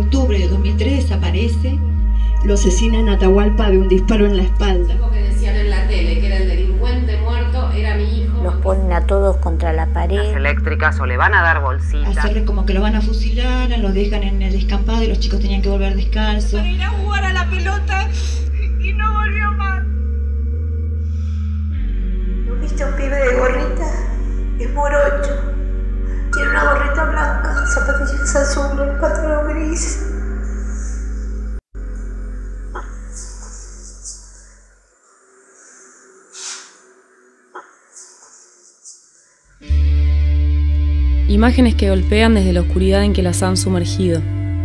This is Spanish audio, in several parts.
octubre de 2003 desaparece. Lo asesina en Atahualpa de un disparo en la espalda. Lo que decían en la tele, que era el delincuente muerto, era mi hijo. Los ponen a todos contra la pared. Las eléctricas o le van a dar bolsitas. Hacerle como que lo van a fusilar, lo dejan en el descampado y los chicos tenían que volver descalzos. Para ir a jugar a la pelota y no volvió más. ¿No viste a un pibe de gorrita? Es morocho. Tiene una gorrita blanca, zapatillas azules, pantalón gris. Imágenes que golpean desde la oscuridad en que las han sumergido.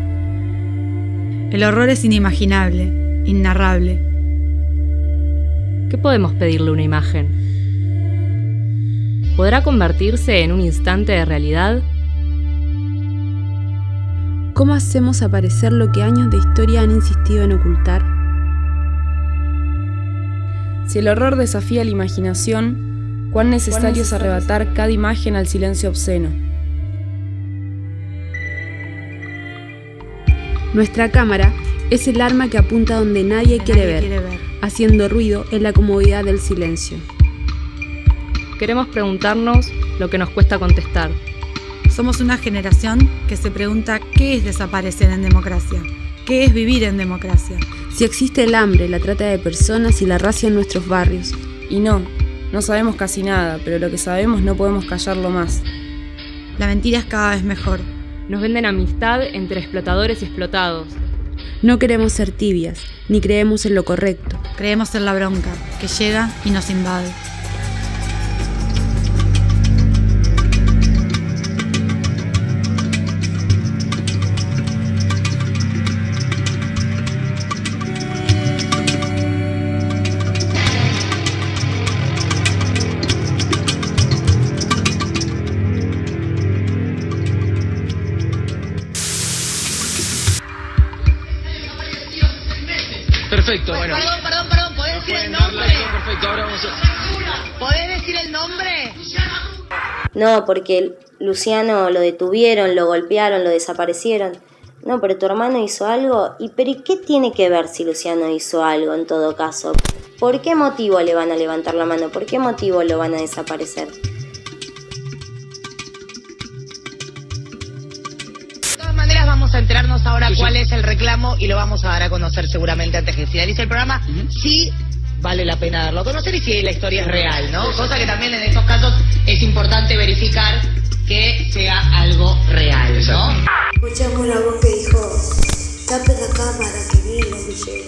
El horror es inimaginable, innarrable. ¿Qué podemos pedirle a una imagen? ¿Podrá convertirse en un instante de realidad? ¿Cómo hacemos aparecer lo que años de historia han insistido en ocultar? Si el horror desafía la imaginación, ¿cuán necesario es arrebatar cada imagen al silencio obsceno? Nuestra cámara es el arma que apunta donde nadie quiere ver, haciendo ruido en la comodidad del silencio. Queremos preguntarnos lo que nos cuesta contestar. Somos una generación que se pregunta qué es desaparecer en democracia, qué es vivir en democracia. Si existe el hambre, la trata de personas y la racia en nuestros barrios. Y no sabemos casi nada, pero lo que sabemos no podemos callarlo más. La mentira es cada vez mejor. Nos venden amistad entre explotadores y explotados. No queremos ser tibias, ni creemos en lo correcto. Creemos en la bronca, que llega y nos invade. Perfecto, bueno. Perdón, ¿podés decir el nombre? Perfecto, ahora vamos a... ¿Podés decir el nombre? No, porque Luciano lo detuvieron, lo golpearon, lo desaparecieron. No, pero tu hermano hizo algo. ¿Pero y qué tiene que ver si Luciano hizo algo en todo caso? ¿Por qué motivo le van a levantar la mano? ¿Por qué motivo lo van a desaparecer? De todas maneras vamos a enterarnos ahora cuál es el reclamo y lo vamos a dar a conocer seguramente antes que finalice el programa. Sí vale la pena darlo a conocer y si la historia es real, ¿no? Cosa que también en estos casos es importante verificar que sea algo real, ¿no? Escuchamos una voz que dijo, tape la cámara que viene lo que llega.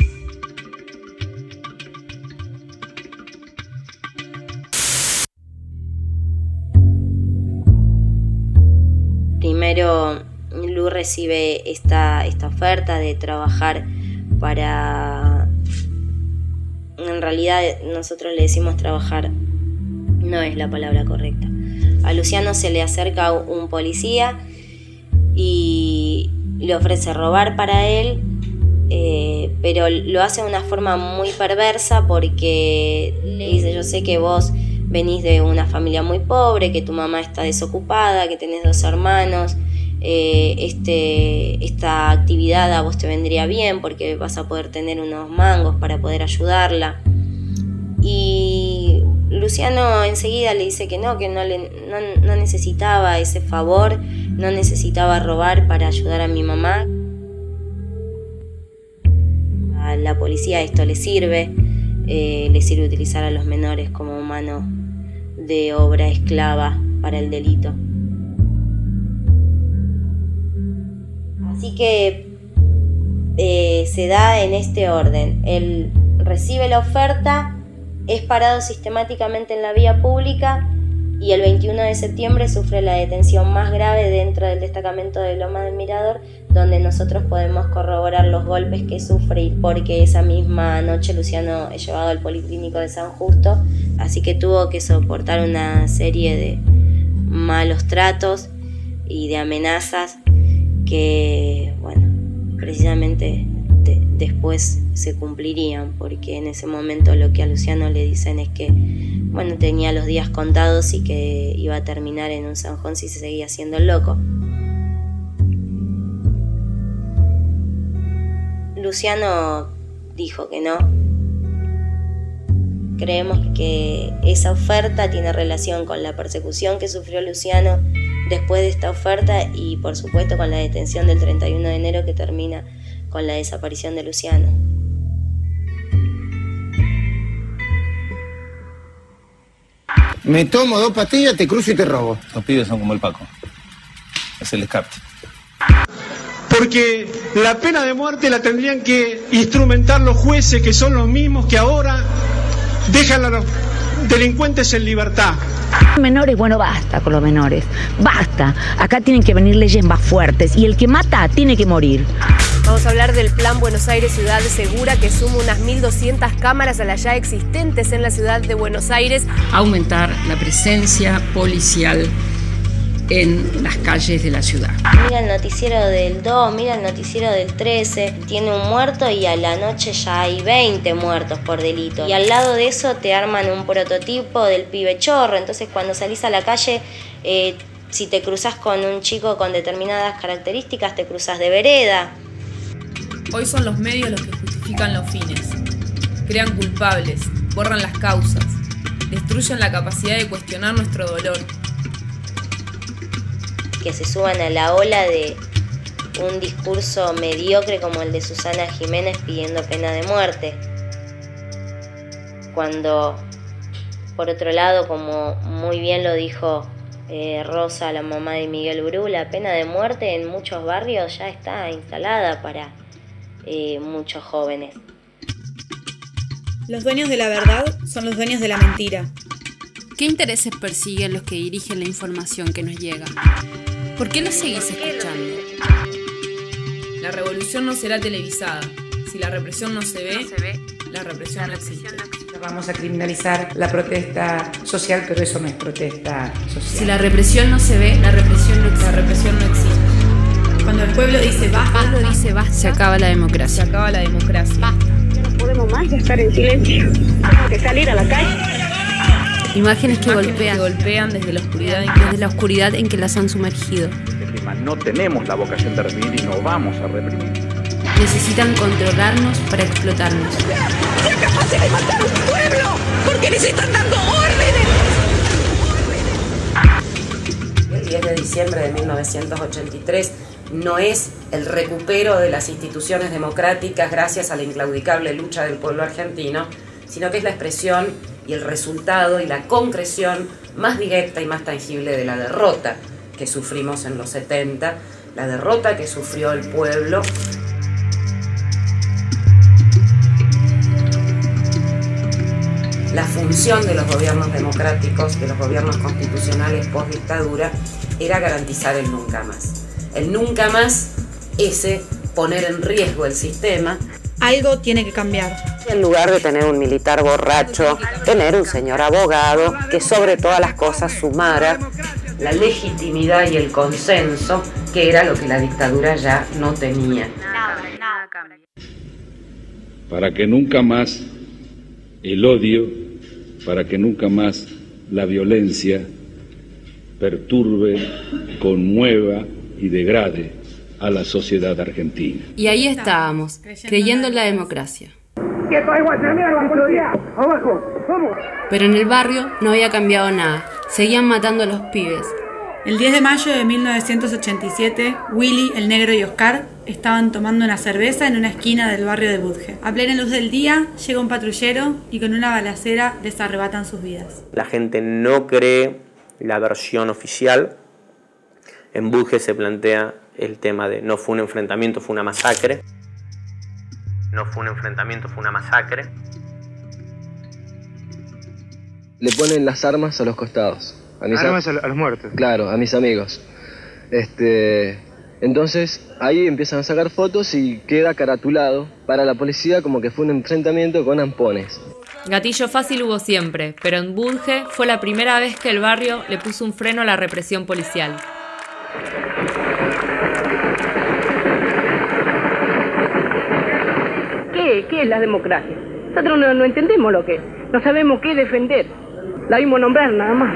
Primero, Lu recibe esta oferta de trabajar para... En realidad nosotros le decimos trabajar, no es la palabra correcta. A Luciano se le acerca un policía y le ofrece robar para él, pero lo hace de una forma muy perversa porque le dice, yo sé que vos venís de una familia muy pobre, que tu mamá está desocupada, que tenés 2 hermanos, esta actividad a vos te vendría bien porque vas a poder tener unos mangos para poder ayudarla. Y Luciano enseguida le dice que no necesitaba ese favor, no necesitaba robar para ayudar a mi mamá. A la policía esto le sirve utilizar a los menores como mano de obra esclava para el delito. Así que se da en este orden. Él recibe la oferta, es parado sistemáticamente en la vía pública y el 21 de septiembre sufre la detención más grave dentro del destacamento de Lomas del Mirador, donde nosotros podemos corroborar los golpes que sufre, porque esa misma noche Luciano es llevado al Policlínico de San Justo, así que tuvo que soportar una serie de malos tratos y de amenazas que, bueno, precisamente después se cumplirían, porque en ese momento lo que a Luciano le dicen es que, bueno, tenía los días contados y que iba a terminar en un zanjón si se seguía haciendo el loco. Luciano dijo que no. Creemos que esa oferta tiene relación con la persecución que sufrió Luciano después de esta oferta y por supuesto con la detención del 31 de enero que termina con la desaparición de Luciano. Me tomo 2 pastillas, te cruzo y te robo. Los pibes son como el Paco. Es el escape. Porque la pena de muerte la tendrían que instrumentar los jueces, que son los mismos que ahora dejan a los delincuentes en libertad. Menores, bueno, basta con los menores. Basta. Acá tienen que venir leyes más fuertes y el que mata tiene que morir. Vamos a hablar del Plan Buenos Aires Ciudad Segura, que suma unas 1.200 cámaras a las ya existentes en la ciudad de Buenos Aires. Aumentar la presencia policial en las calles de la ciudad. Mira el noticiero del 2, mira el noticiero del 13, tiene un muerto y a la noche ya hay 20 muertos por delito. Y al lado de eso te arman un prototipo del pibe chorro, entonces cuando salís a la calle, si te cruzás con un chico con determinadas características, te cruzás de vereda. Hoy son los medios los que justifican los fines. Crean culpables, borran las causas, destruyen la capacidad de cuestionar nuestro dolor. Que se suban a la ola de un discurso mediocre como el de Susana Jiménez pidiendo pena de muerte. Cuando, por otro lado, como muy bien lo dijo Rosa, la mamá de Miguel Brú, la pena de muerte en muchos barrios ya está instalada para muchos jóvenes. Los dueños de la verdad son los dueños de la mentira. ¿Qué intereses persiguen los que dirigen la información que nos llega? ¿Por qué nos seguís escuchando? La revolución no será televisada. Si la represión no se ve, la represión no existe. Vamos a criminalizar la protesta social, pero eso no es protesta social. Si la represión no se ve, la represión no existe. Cuando el pueblo dice basta, se acaba la democracia. Se acaba la democracia. Basta. Ya no podemos más estar en silencio. Tenemos que salir a la calle. Imágenes que golpean desde la oscuridad en que las han sumergido. No tenemos la vocación de reprimir y no vamos a reprimir. Necesitan controlarnos para explotarnos. ¡Sean capaces de matar a un pueblo! ¡Porque les están dando órdenes! El 10 de diciembre de 1983 no es el recupero de las instituciones democráticas gracias a la inclaudicable lucha del pueblo argentino, sino que es la expresión y el resultado y la concreción más directa y más tangible de la derrota que sufrimos en los 70, la derrota que sufrió el pueblo. La función de los gobiernos democráticos, de los gobiernos constitucionales post-dictadura, era garantizar el nunca más. El nunca más, ese poner en riesgo el sistema. Algo tiene que cambiar. En lugar de tener un militar borracho, tener un señor abogado que sobre todas las cosas sumara la legitimidad y el consenso, que era lo que la dictadura ya no tenía. Nada cambia. Para que nunca más el odio, para que nunca más la violencia perturbe, conmueva y degrade a la sociedad argentina. Y ahí estábamos, creyendo en la democracia. Pero en el barrio no había cambiado nada, seguían matando a los pibes. El 10 de mayo de 1987, Willy, el negro y Oscar estaban tomando una cerveza en una esquina del barrio de Budge. A plena luz del día llega un patrullero y con una balacera les arrebatan sus vidas. La gente no cree la versión oficial. En Budge se plantea el tema de no fue un enfrentamiento, fue una masacre. No fue un enfrentamiento, fue una masacre. Le ponen las armas a los costados. Armas a los muertos. Claro, a mis amigos. Entonces ahí empiezan a sacar fotos y queda caratulado para la policía como que fue un enfrentamiento con ampones. Gatillo fácil hubo siempre, pero en Budge fue la primera vez que el barrio le puso un freno a la represión policial. ¿Qué es la democracia? Nosotros no entendemos lo que es. No sabemos qué defender. La vimos nombrar nada más.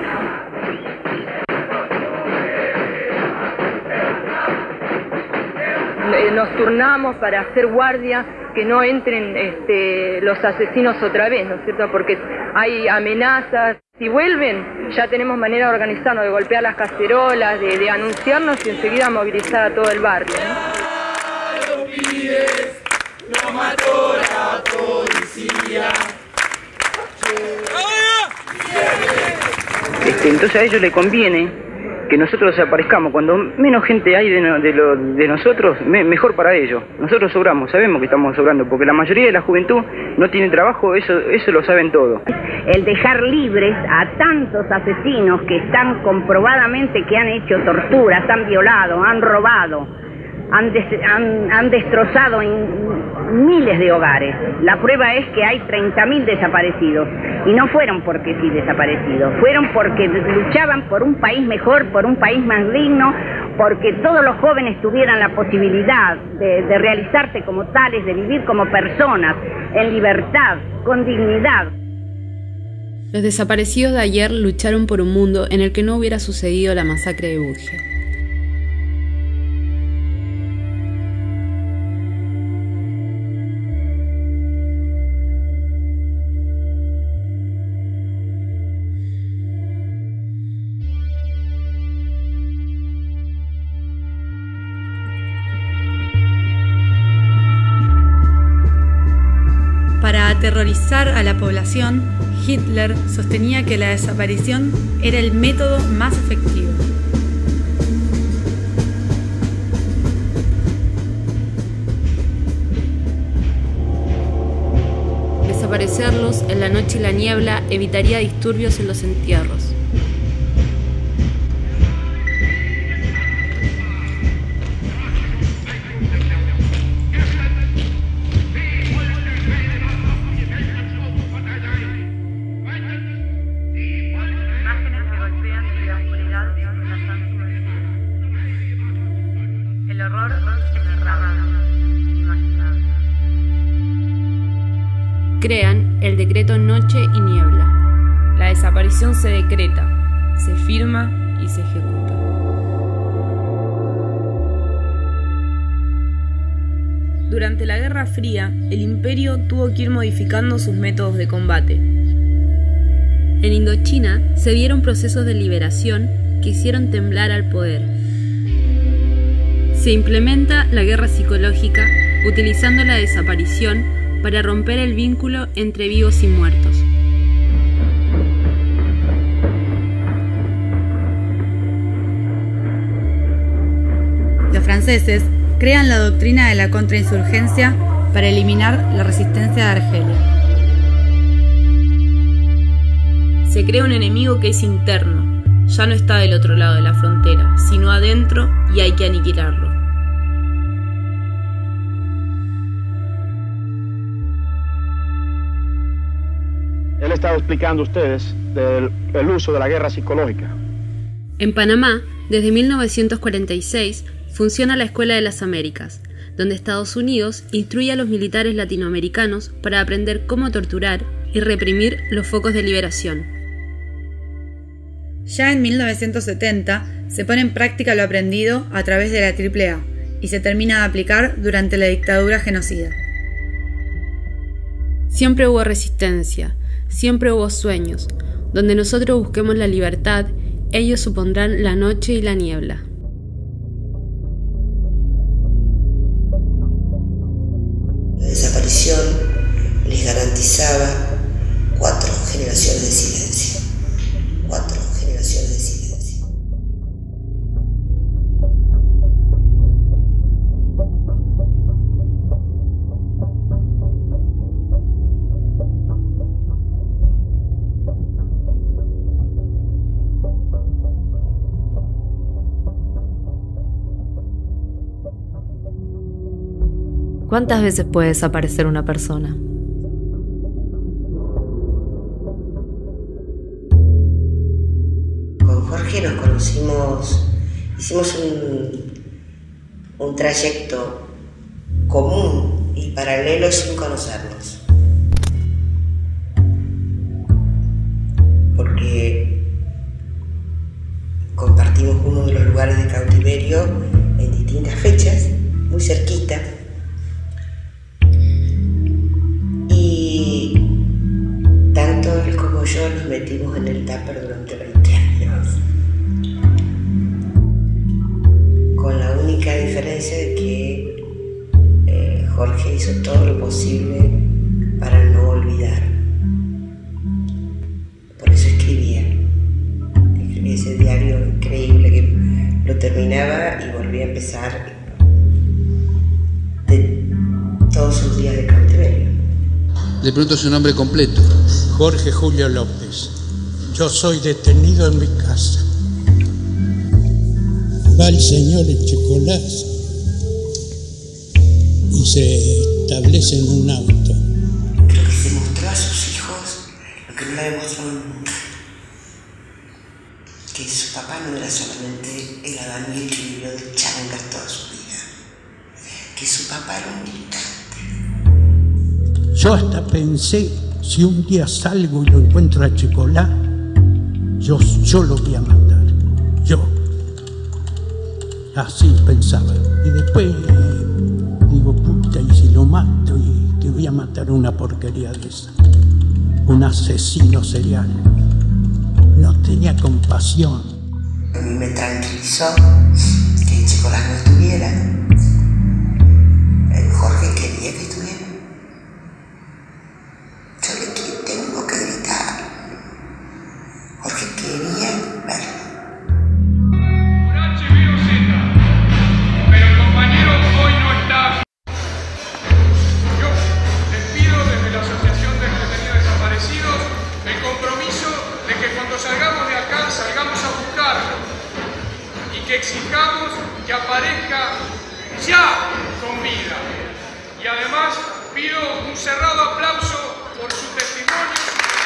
nos turnamos para hacer guardia, que no entren los asesinos otra vez, ¿no es cierto? Porque hay amenazas. Si vuelven, ya tenemos manera de organizarnos, de golpear las cacerolas, de anunciarnos y enseguida movilizar a todo el barrio, ¿no? No mató la policía. Entonces a ellos les conviene que nosotros desaparezcamos. Cuando menos gente hay de nosotros, mejor para ellos. Nosotros sobramos, sabemos que estamos sobrando, porque la mayoría de la juventud no tiene trabajo, eso lo saben todo. El dejar libres a tantos asesinos que están comprobadamente que han hecho torturas, han violado, han robado, han destrozado miles de hogares. La prueba es que hay 30.000 desaparecidos. Y no fueron porque sí desaparecidos, fueron porque luchaban por un país mejor, por un país más digno, porque todos los jóvenes tuvieran la posibilidad de realizarse como tales, de vivir como personas, en libertad, con dignidad. Los desaparecidos de ayer lucharon por un mundo en el que no hubiera sucedido la masacre de Budge. Para aterrorizar a la población, Hitler sostenía que la desaparición era el método más efectivo. Desaparecerlos en la noche y la niebla evitaría disturbios en los entierros. El horror imaginable. Crean el decreto Noche y Niebla. La desaparición se decreta, se firma y se ejecuta. Durante la Guerra Fría, el Imperio tuvo que ir modificando sus métodos de combate. En Indochina se dieron procesos de liberación que hicieron temblar al poder. Se implementa la guerra psicológica utilizando la desaparición para romper el vínculo entre vivos y muertos. Los franceses crean la doctrina de la contrainsurgencia para eliminar la resistencia de Argelia. Se crea un enemigo que es interno, ya no está del otro lado de la frontera, sino adentro y hay que aniquilarlo. Él estaba explicando a ustedes del uso de la guerra psicológica. En Panamá, desde 1946, funciona la Escuela de las Américas, donde Estados Unidos instruye a los militares latinoamericanos para aprender cómo torturar y reprimir los focos de liberación. Ya en 1970 se pone en práctica lo aprendido a través de la AAA y se termina de aplicar durante la dictadura genocida. Siempre hubo resistencia, siempre hubo sueños. Donde nosotros busquemos la libertad, ellos supondrán la noche y la niebla. La desaparición les garantizaba 4 generaciones de silencio. 4 generaciones de silencio. ¿Cuántas veces puede desaparecer una persona? Con Jorge nos conocimos, hicimos un trayecto común y paralelo sin conocernos. Porque compartimos uno de los lugares de cautiverio en distintas fechas, muy cerquita, yo nos metimos en el tupper durante 20 años. Con la única diferencia de que Jorge hizo todo lo posible para no olvidar. Por eso escribía ese diario increíble que lo terminaba y volvía a empezar de todos sus días de cautiverio. Le pregunto su nombre completo. Jorge Julio López. Yo soy detenido en mi casa. Va el señor Echecolás y se establece en un auto. Creo que se mostró a sus hijos lo que no le había mostrado nunca. Que su papá no era solamente el albañil que vivió de changas toda su vida. Que su papá era un militante. Yo hasta pensé, si un día salgo y lo encuentro a Echecolás, yo lo voy a matar. Yo. Así pensaba. Y después digo, puta, y si lo mato, y te voy a matar una porquería de esa. Un asesino serial. No tenía compasión. A mí me tranquilizó que Echecolás no estuviera. Jorge quería que estuviera. Yo le tengo que gritar. Jorge quería verlo. Pero el compañero hoy no está. Yo les pido desde la Asociación de Detenidos Desaparecidos el compromiso de que cuando salgamos de acá, salgamos a buscarlo y que exijamos que aparezca ya con vida. Y además pido un cerrado aplauso por su testimonio.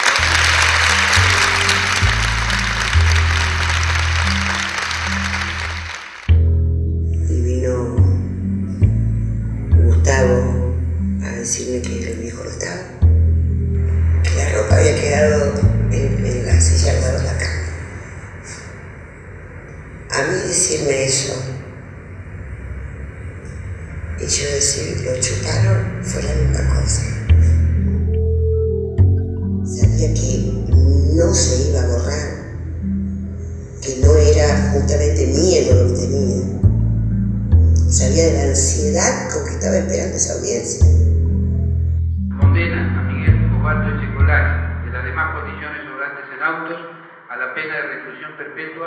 Y vino Gustavo a decirme que el viejo no estaba, que la ropa había quedado en la silla al lado de la cama. A mí decirme eso y yo decir lo chuparon fue la misma cosa. Sabía que no se iba a borrar, que no era justamente miedo lo que tenía. Sabía de la ansiedad con que estaba esperando esa audiencia. Condena a Miguel Osvaldo Echecolás y las demás condiciones sobrantes en autos a la pena de reclusión perpetua.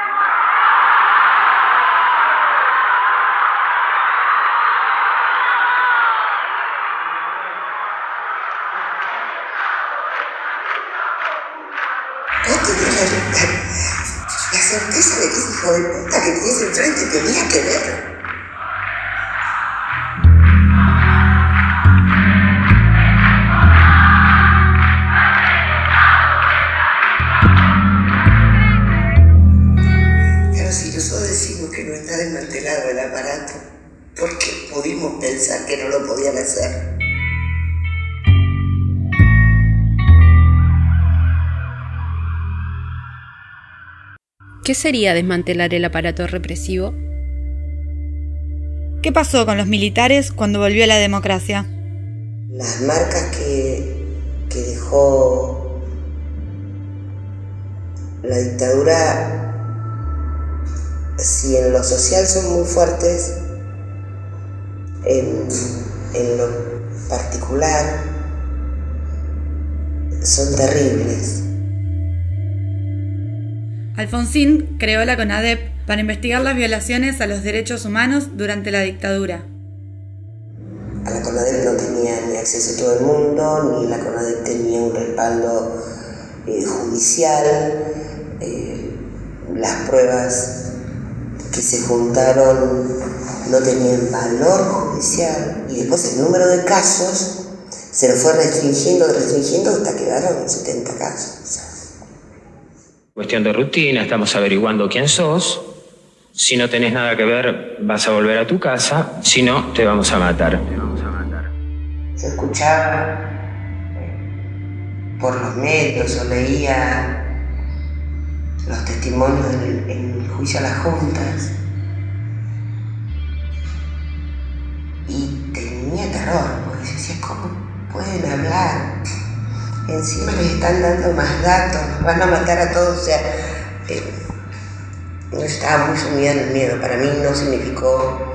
La certeza de que ese hijo de puta que tenías enfrente tenía que ver. Claro, si nosotros decimos que no está desmantelado el aparato, porque pudimos pensar que no lo podían hacer. ¿Qué sería desmantelar el aparato represivo? ¿Qué pasó con los militares cuando volvió la democracia? Las marcas que dejó la dictadura, si en lo social son muy fuertes, en lo particular son terribles. Alfonsín creó la CONADEP para investigar las violaciones a los derechos humanos durante la dictadura. A la CONADEP no tenía ni acceso a todo el mundo, ni la CONADEP tenía un respaldo judicial. Las pruebas que se juntaron no tenían valor judicial, y después el número de casos se lo fue restringiendo hasta que quedaron 70 casos. Cuestión de rutina, estamos averiguando quién sos. Si no tenés nada que ver, vas a volver a tu casa. Si no, te vamos a matar. Yo escuchaba por los medios o leía los testimonios en el juicio a las juntas y tenía terror, porque decía, ¿cómo pueden hablar Encima les están dando más datos, nos van a matar a todos, o sea, yo estaba muy sumida en el miedo. Para mí no significó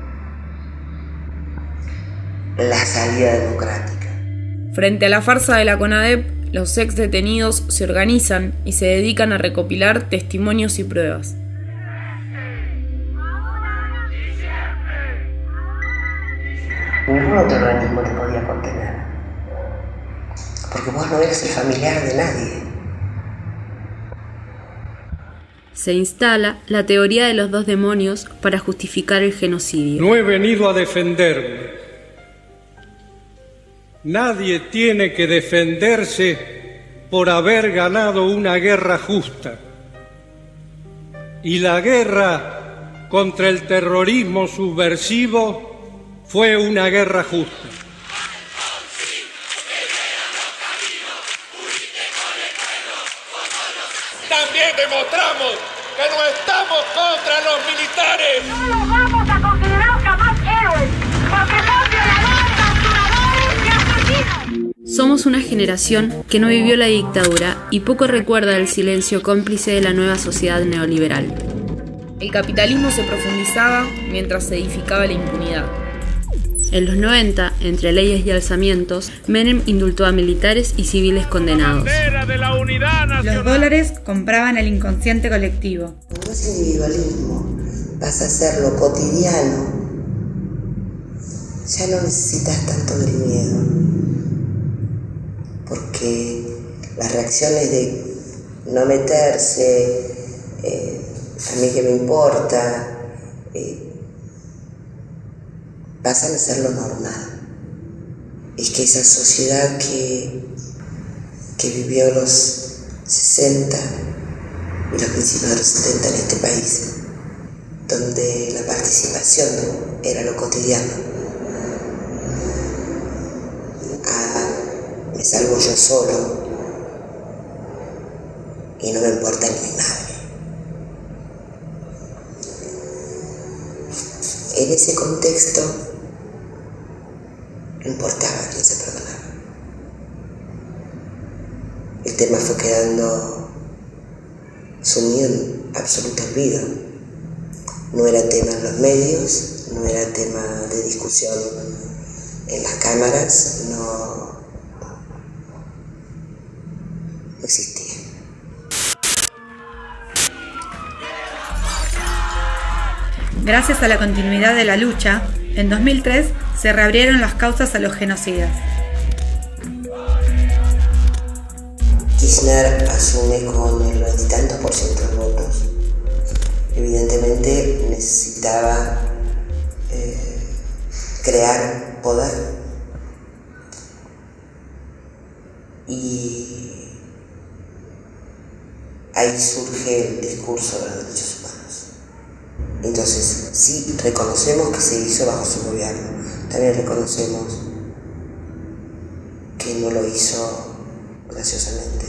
la salida democrática. Frente a la farsa de la CONADEP, los ex detenidos se organizan y se dedican a recopilar testimonios y pruebas. Ningún otro organismo te podía contener, porque vos no eres el familiar de nadie. Se instala la teoría de los dos demonios para justificar el genocidio. No he venido a defenderme. Nadie tiene que defenderse por haber ganado una guerra justa. Y la guerra contra el terrorismo subversivo fue una guerra justa. También demostramos que no estamos contra los militares. No los vamos a considerar jamás héroes, porque son violadores, torturadores y asesinos. Somos una generación que no vivió la dictadura y poco recuerda el silencio cómplice de la nueva sociedad neoliberal. El capitalismo se profundizaba mientras se edificaba la impunidad. En los 90, entre leyes y alzamientos, Menem indultó a militares y civiles condenados. Los dólares compraban el inconsciente colectivo. Cuando ese individualismo pasa a ser lo cotidiano, ya no necesitas tanto del miedo, porque las reacciones de no meterse, a mí que me importa, pasan a ser lo normal. Es que esa sociedad que vivió los 60 y los principios de los 70 en este país, donde la participación era lo cotidiano, me salvo yo solo y no me importa ni mi madre. En ese contexto no importaba quién se perdonaba. El tema fue quedando sumido en absoluto olvido. No era tema en los medios, no era tema de discusión en las cámaras, no existía. Gracias a la continuidad de la lucha, en 2003 se reabrieron las causas a los genocidas. Kirchner asume con el 90 y tantos % de votos. Evidentemente necesitaba crear poder. Y ahí surge el discurso de los derechos humanos. Entonces, sí, reconocemos que se hizo bajo su gobierno. También reconocemos que no lo hizo graciosamente.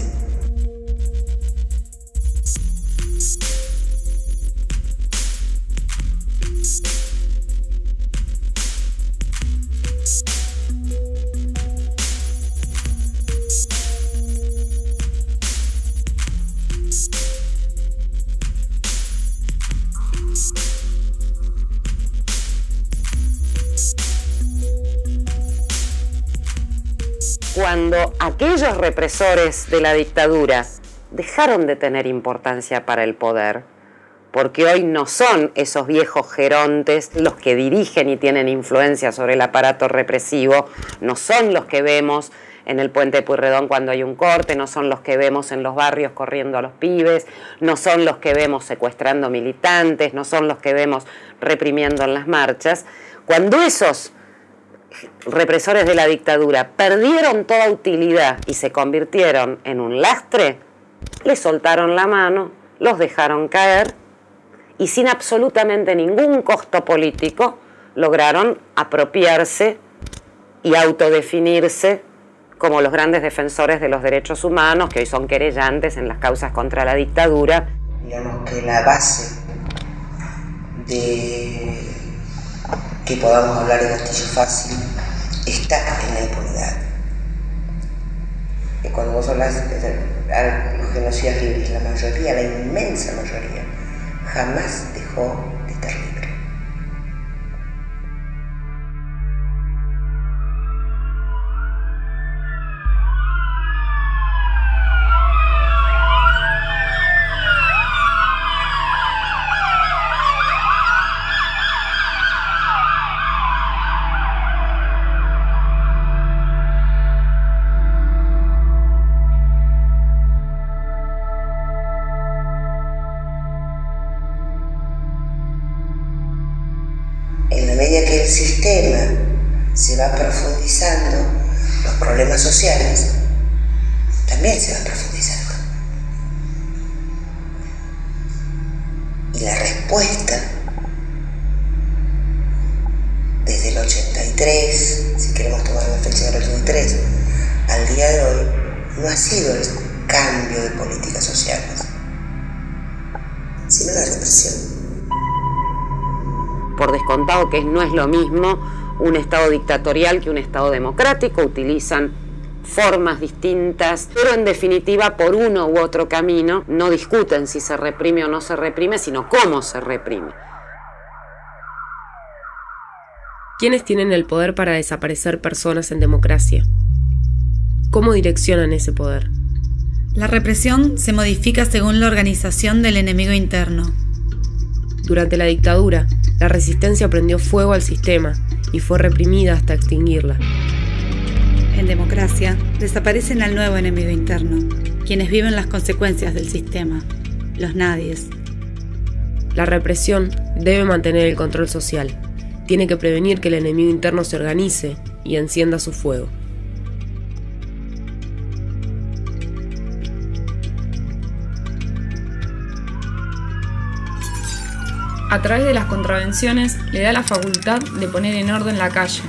Cuando aquellos represores de la dictadura dejaron de tener importancia para el poder, porque hoy no son esos viejos gerontes los que dirigen y tienen influencia sobre el aparato represivo, no son los que vemos en el puente de Pueyrredón cuando hay un corte, no son los que vemos en los barrios corriendo a los pibes, no son los que vemos secuestrando militantes, no son los que vemos reprimiendo en las marchas. Cuando esos represores de la dictadura perdieron toda utilidad y se convirtieron en un lastre, les soltaron la mano, los dejaron caer y sin absolutamente ningún costo político lograron apropiarse y autodefinirse como los grandes defensores de los derechos humanos, que hoy son querellantes en las causas contra la dictadura. Digamos que la base de que podamos hablar de gatillo fácil está en la impunidad. Y cuando vos hablas de los genocidas libres, la mayoría, la inmensa mayoría, jamás dejó de estar libre. En la medida que el sistema se va profundizando, los problemas sociales también se van profundizando. Y la respuesta, desde el 83, si queremos tomar la fecha del 83, al día de hoy, no ha sido el cambio de políticas sociales, sino la represión. Por descontado que no es lo mismo un Estado dictatorial que un Estado democrático, utilizan formas distintas, pero en definitiva por uno u otro camino no discuten si se reprime o no se reprime, sino cómo se reprime. ¿Quiénes tienen el poder para desaparecer personas en democracia? ¿Cómo direccionan ese poder? La represión se modifica según la organización del enemigo interno. Durante la dictadura, la resistencia prendió fuego al sistema y fue reprimida hasta extinguirla. En democracia, desaparecen al nuevo enemigo interno, quienes viven las consecuencias del sistema, los nadies. La represión debe mantener el control social. Tiene que prevenir que el enemigo interno se organice y encienda su fuego. A través de las contravenciones le da la facultad de poner en orden la calle.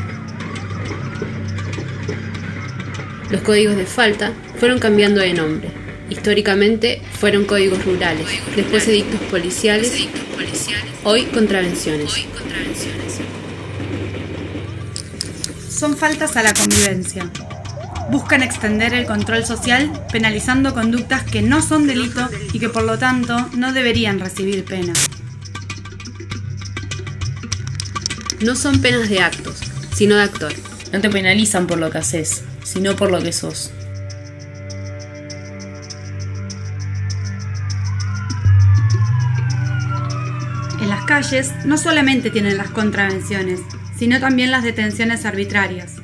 Los códigos de falta fueron cambiando de nombre. Históricamente fueron códigos rurales, después edictos policiales, hoy contravenciones. Son faltas a la convivencia. Buscan extender el control social penalizando conductas que no son delito y que por lo tanto no deberían recibir pena. No son penas de actos, sino de actor. No te penalizan por lo que haces, sino por lo que sos. En las calles no solamente tienen las contravenciones, sino también las detenciones arbitrarias.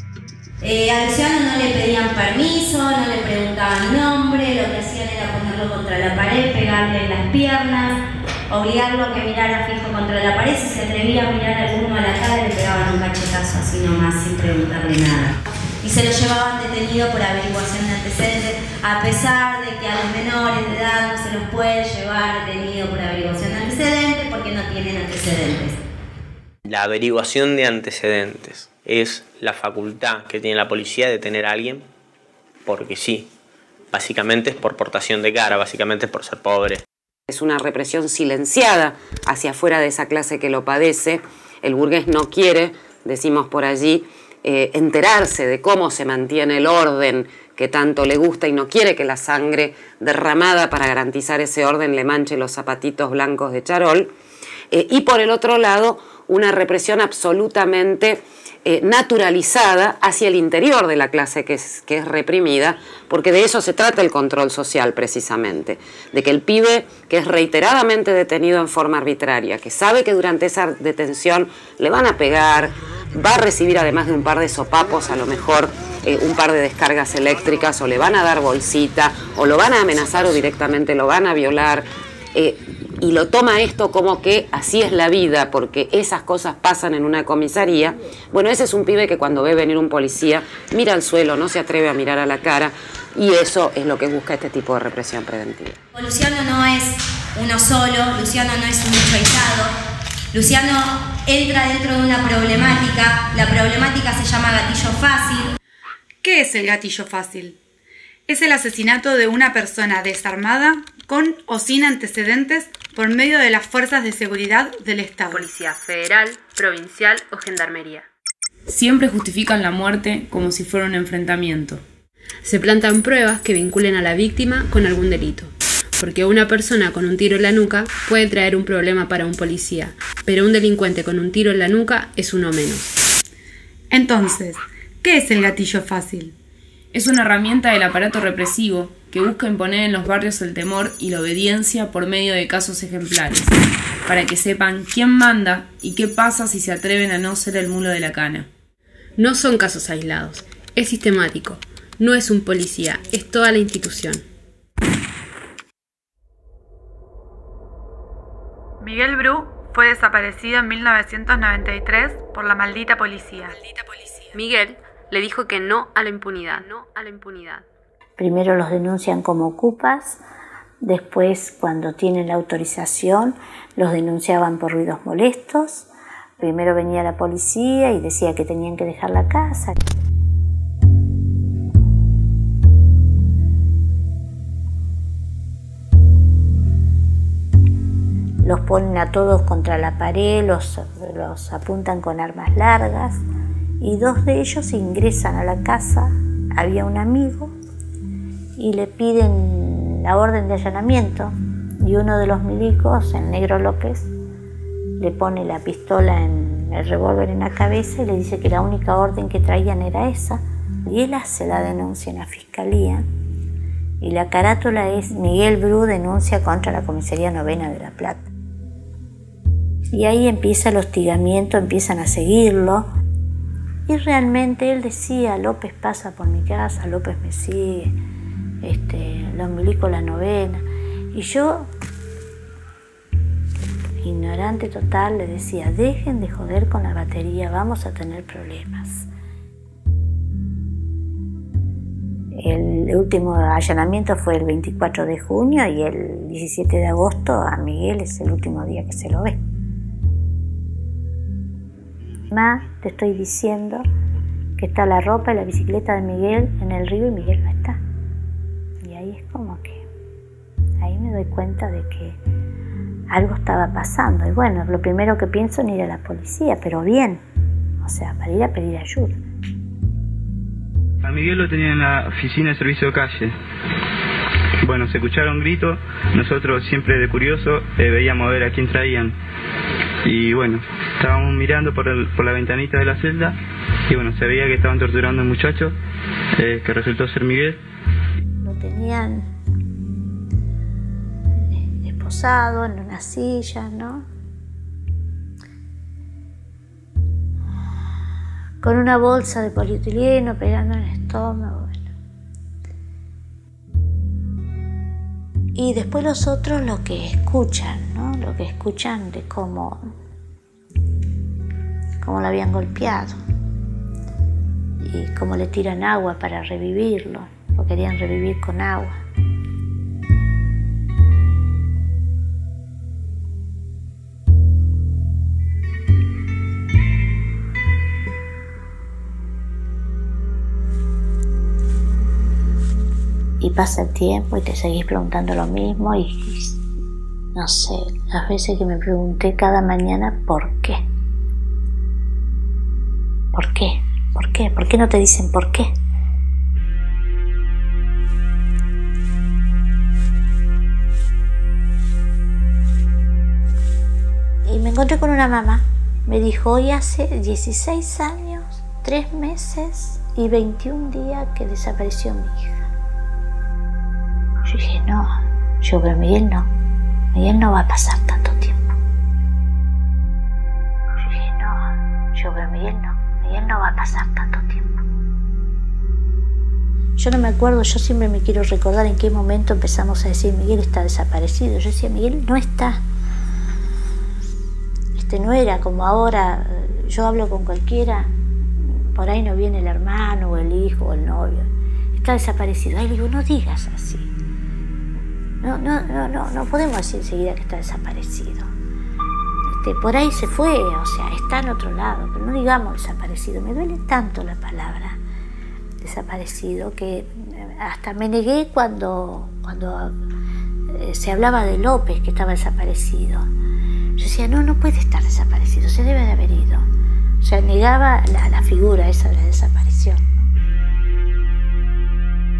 Al ciudadano no le pedían permiso, no le preguntaban nombre, lo que hacían era ponerlo contra la pared, pegarle en las piernas, obligarlo a que mirara fijo contra la pared. Si se atrevía a mirar a alguno a la cara, le pegaban un cachetazo así nomás, sin preguntarle nada. Y se lo llevaban detenido por averiguación de antecedentes, a pesar de que a los menores de edad no se los puede llevar detenido por averiguación de antecedentes porque no tienen antecedentes. La averiguación de antecedentes es la facultad que tiene la policía de detener a alguien porque sí. Básicamente es por portación de cara, básicamente es por ser pobre. Es una represión silenciada hacia afuera de esa clase que lo padece. El burgués no quiere, decimos por allí, enterarse de cómo se mantiene el orden que tanto le gusta y no quiere que la sangre derramada para garantizar ese orden le manche los zapatitos blancos de charol. Y por el otro lado, una represión absolutamente naturalizada hacia el interior de la clase que es reprimida, porque de eso se trata el control social precisamente, de que el pibe que es reiteradamente detenido en forma arbitraria, que sabe que durante esa detención le van a pegar, va a recibir además de un par de sopapos a lo mejor un par de descargas eléctricas, o le van a dar bolsita, o lo van a amenazar o directamente lo van a violar, y lo toma esto como que así es la vida, porque esas cosas pasan en una comisaría. Bueno, ese es un pibe que cuando ve venir un policía mira al suelo, no se atreve a mirar a la cara, y eso es lo que busca este tipo de represión preventiva. Luciano no es uno solo, Luciano no es un hecho aislado. Luciano entra dentro de una problemática, la problemática se llama gatillo fácil. ¿Qué es el gatillo fácil? Es el asesinato de una persona desarmada, con o sin antecedentes, por medio de las fuerzas de seguridad del Estado. Policía federal, provincial o gendarmería. Siempre justifican la muerte como si fuera un enfrentamiento. Se plantan pruebas que vinculen a la víctima con algún delito. Porque una persona con un tiro en la nuca puede traer un problema para un policía, pero un delincuente con un tiro en la nuca es uno menos. Entonces, ¿qué es el gatillo fácil? Es una herramienta del aparato represivo que busca imponer en los barrios el temor y la obediencia por medio de casos ejemplares, para que sepan quién manda y qué pasa si se atreven a no ser el mulo de la cana. No son casos aislados, es sistemático. No es un policía, es toda la institución. Miguel Bru fue desaparecido en 1993 por la maldita policía. Miguel le dijo que no a la impunidad, no a la impunidad. Primero los denuncian como ocupas, después cuando tienen la autorización los denunciaban por ruidos molestos. Primero venía la policía y decía que tenían que dejar la casa. Los ponen a todos contra la pared, los apuntan con armas largas y dos de ellos ingresan a la casa. Había un amigo y le piden la orden de allanamiento y uno de los milicos, el Negro López, le pone la pistola en el revólver en la cabeza y le dice que la única orden que traían era esa, y él hace la denuncia en la fiscalía y la carátula es Miguel Bru denuncia contra la Comisaría Novena de La Plata. Y ahí empieza el hostigamiento, empiezan a seguirlo y realmente él decía: López pasa por mi casa, López me sigue, los milicos la novena. Y yo, ignorante total, le decía: dejen de joder con la batería, vamos a tener problemas. El último allanamiento fue el 24 de junio y el 17 de agosto a Miguel es el último día que se lo ve. Más te estoy diciendo que está la ropa y la bicicleta de Miguel en el río y Miguel no está. Y ahí es como que, ahí me doy cuenta de que algo estaba pasando. Y bueno, lo primero que pienso en ir a la policía, pero bien, o sea, para ir a pedir ayuda. A Miguel lo tenían en la oficina de servicio de calle. Bueno, se escucharon gritos, nosotros siempre de curioso veíamos a ver a quién traían. Y bueno, estábamos mirando por la ventanita de la celda y bueno, se veía que estaban torturando a un muchacho que resultó ser Miguel. Lo tenían esposado en una silla, ¿no? Con una bolsa de polietileno pegando en el estómago. Bueno. Y después los otros lo que escuchan, ¿no? Lo que escuchan de cómo lo habían golpeado y cómo le tiran agua para revivirlo, lo querían revivir con agua. Y pasa el tiempo y te seguís preguntando lo mismo y no sé, las veces que me pregunté cada mañana ¿por qué? ¿Por qué? ¿Por qué? ¿Por qué no te dicen por qué? Y me encontré con una mamá. Me dijo: hoy hace 16 años, 3 meses y 21 días que desapareció mi hija. Yo dije: no, pero Miguel no va a pasar tanto tiempo. Yo dije: no, pero Miguel no va a pasar tanto tiempo. Yo no me acuerdo, yo siempre me quiero recordar en qué momento empezamos a decir Miguel está desaparecido. Yo decía: Miguel no está. No era como ahora, yo hablo con cualquiera, por ahí no viene el hermano o el hijo o el novio, está desaparecido. Ahí le digo: no digas así. No podemos decir enseguida que está desaparecido. Por ahí se fue, o sea, está en otro lado, pero no digamos desaparecido. Me duele tanto la palabra desaparecido que hasta me negué cuando se hablaba de López, que estaba desaparecido. Yo decía: no puede estar desaparecido, se debe de haber ido. O sea, negaba la figura esa de la desaparición.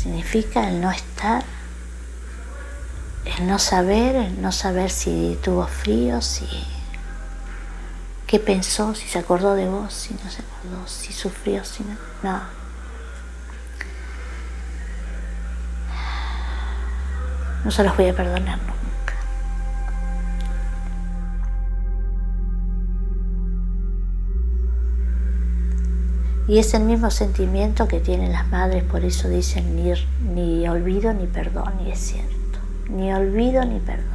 significa el no estar, el no saber si tuvo frío, qué pensó, si se acordó de vos, si no se acordó, si sufrió, si no. No. No se los voy a perdonar nunca. Y es el mismo sentimiento que tienen las madres, por eso dicen ni olvido ni perdón, y es cierto, ni olvido ni perdón.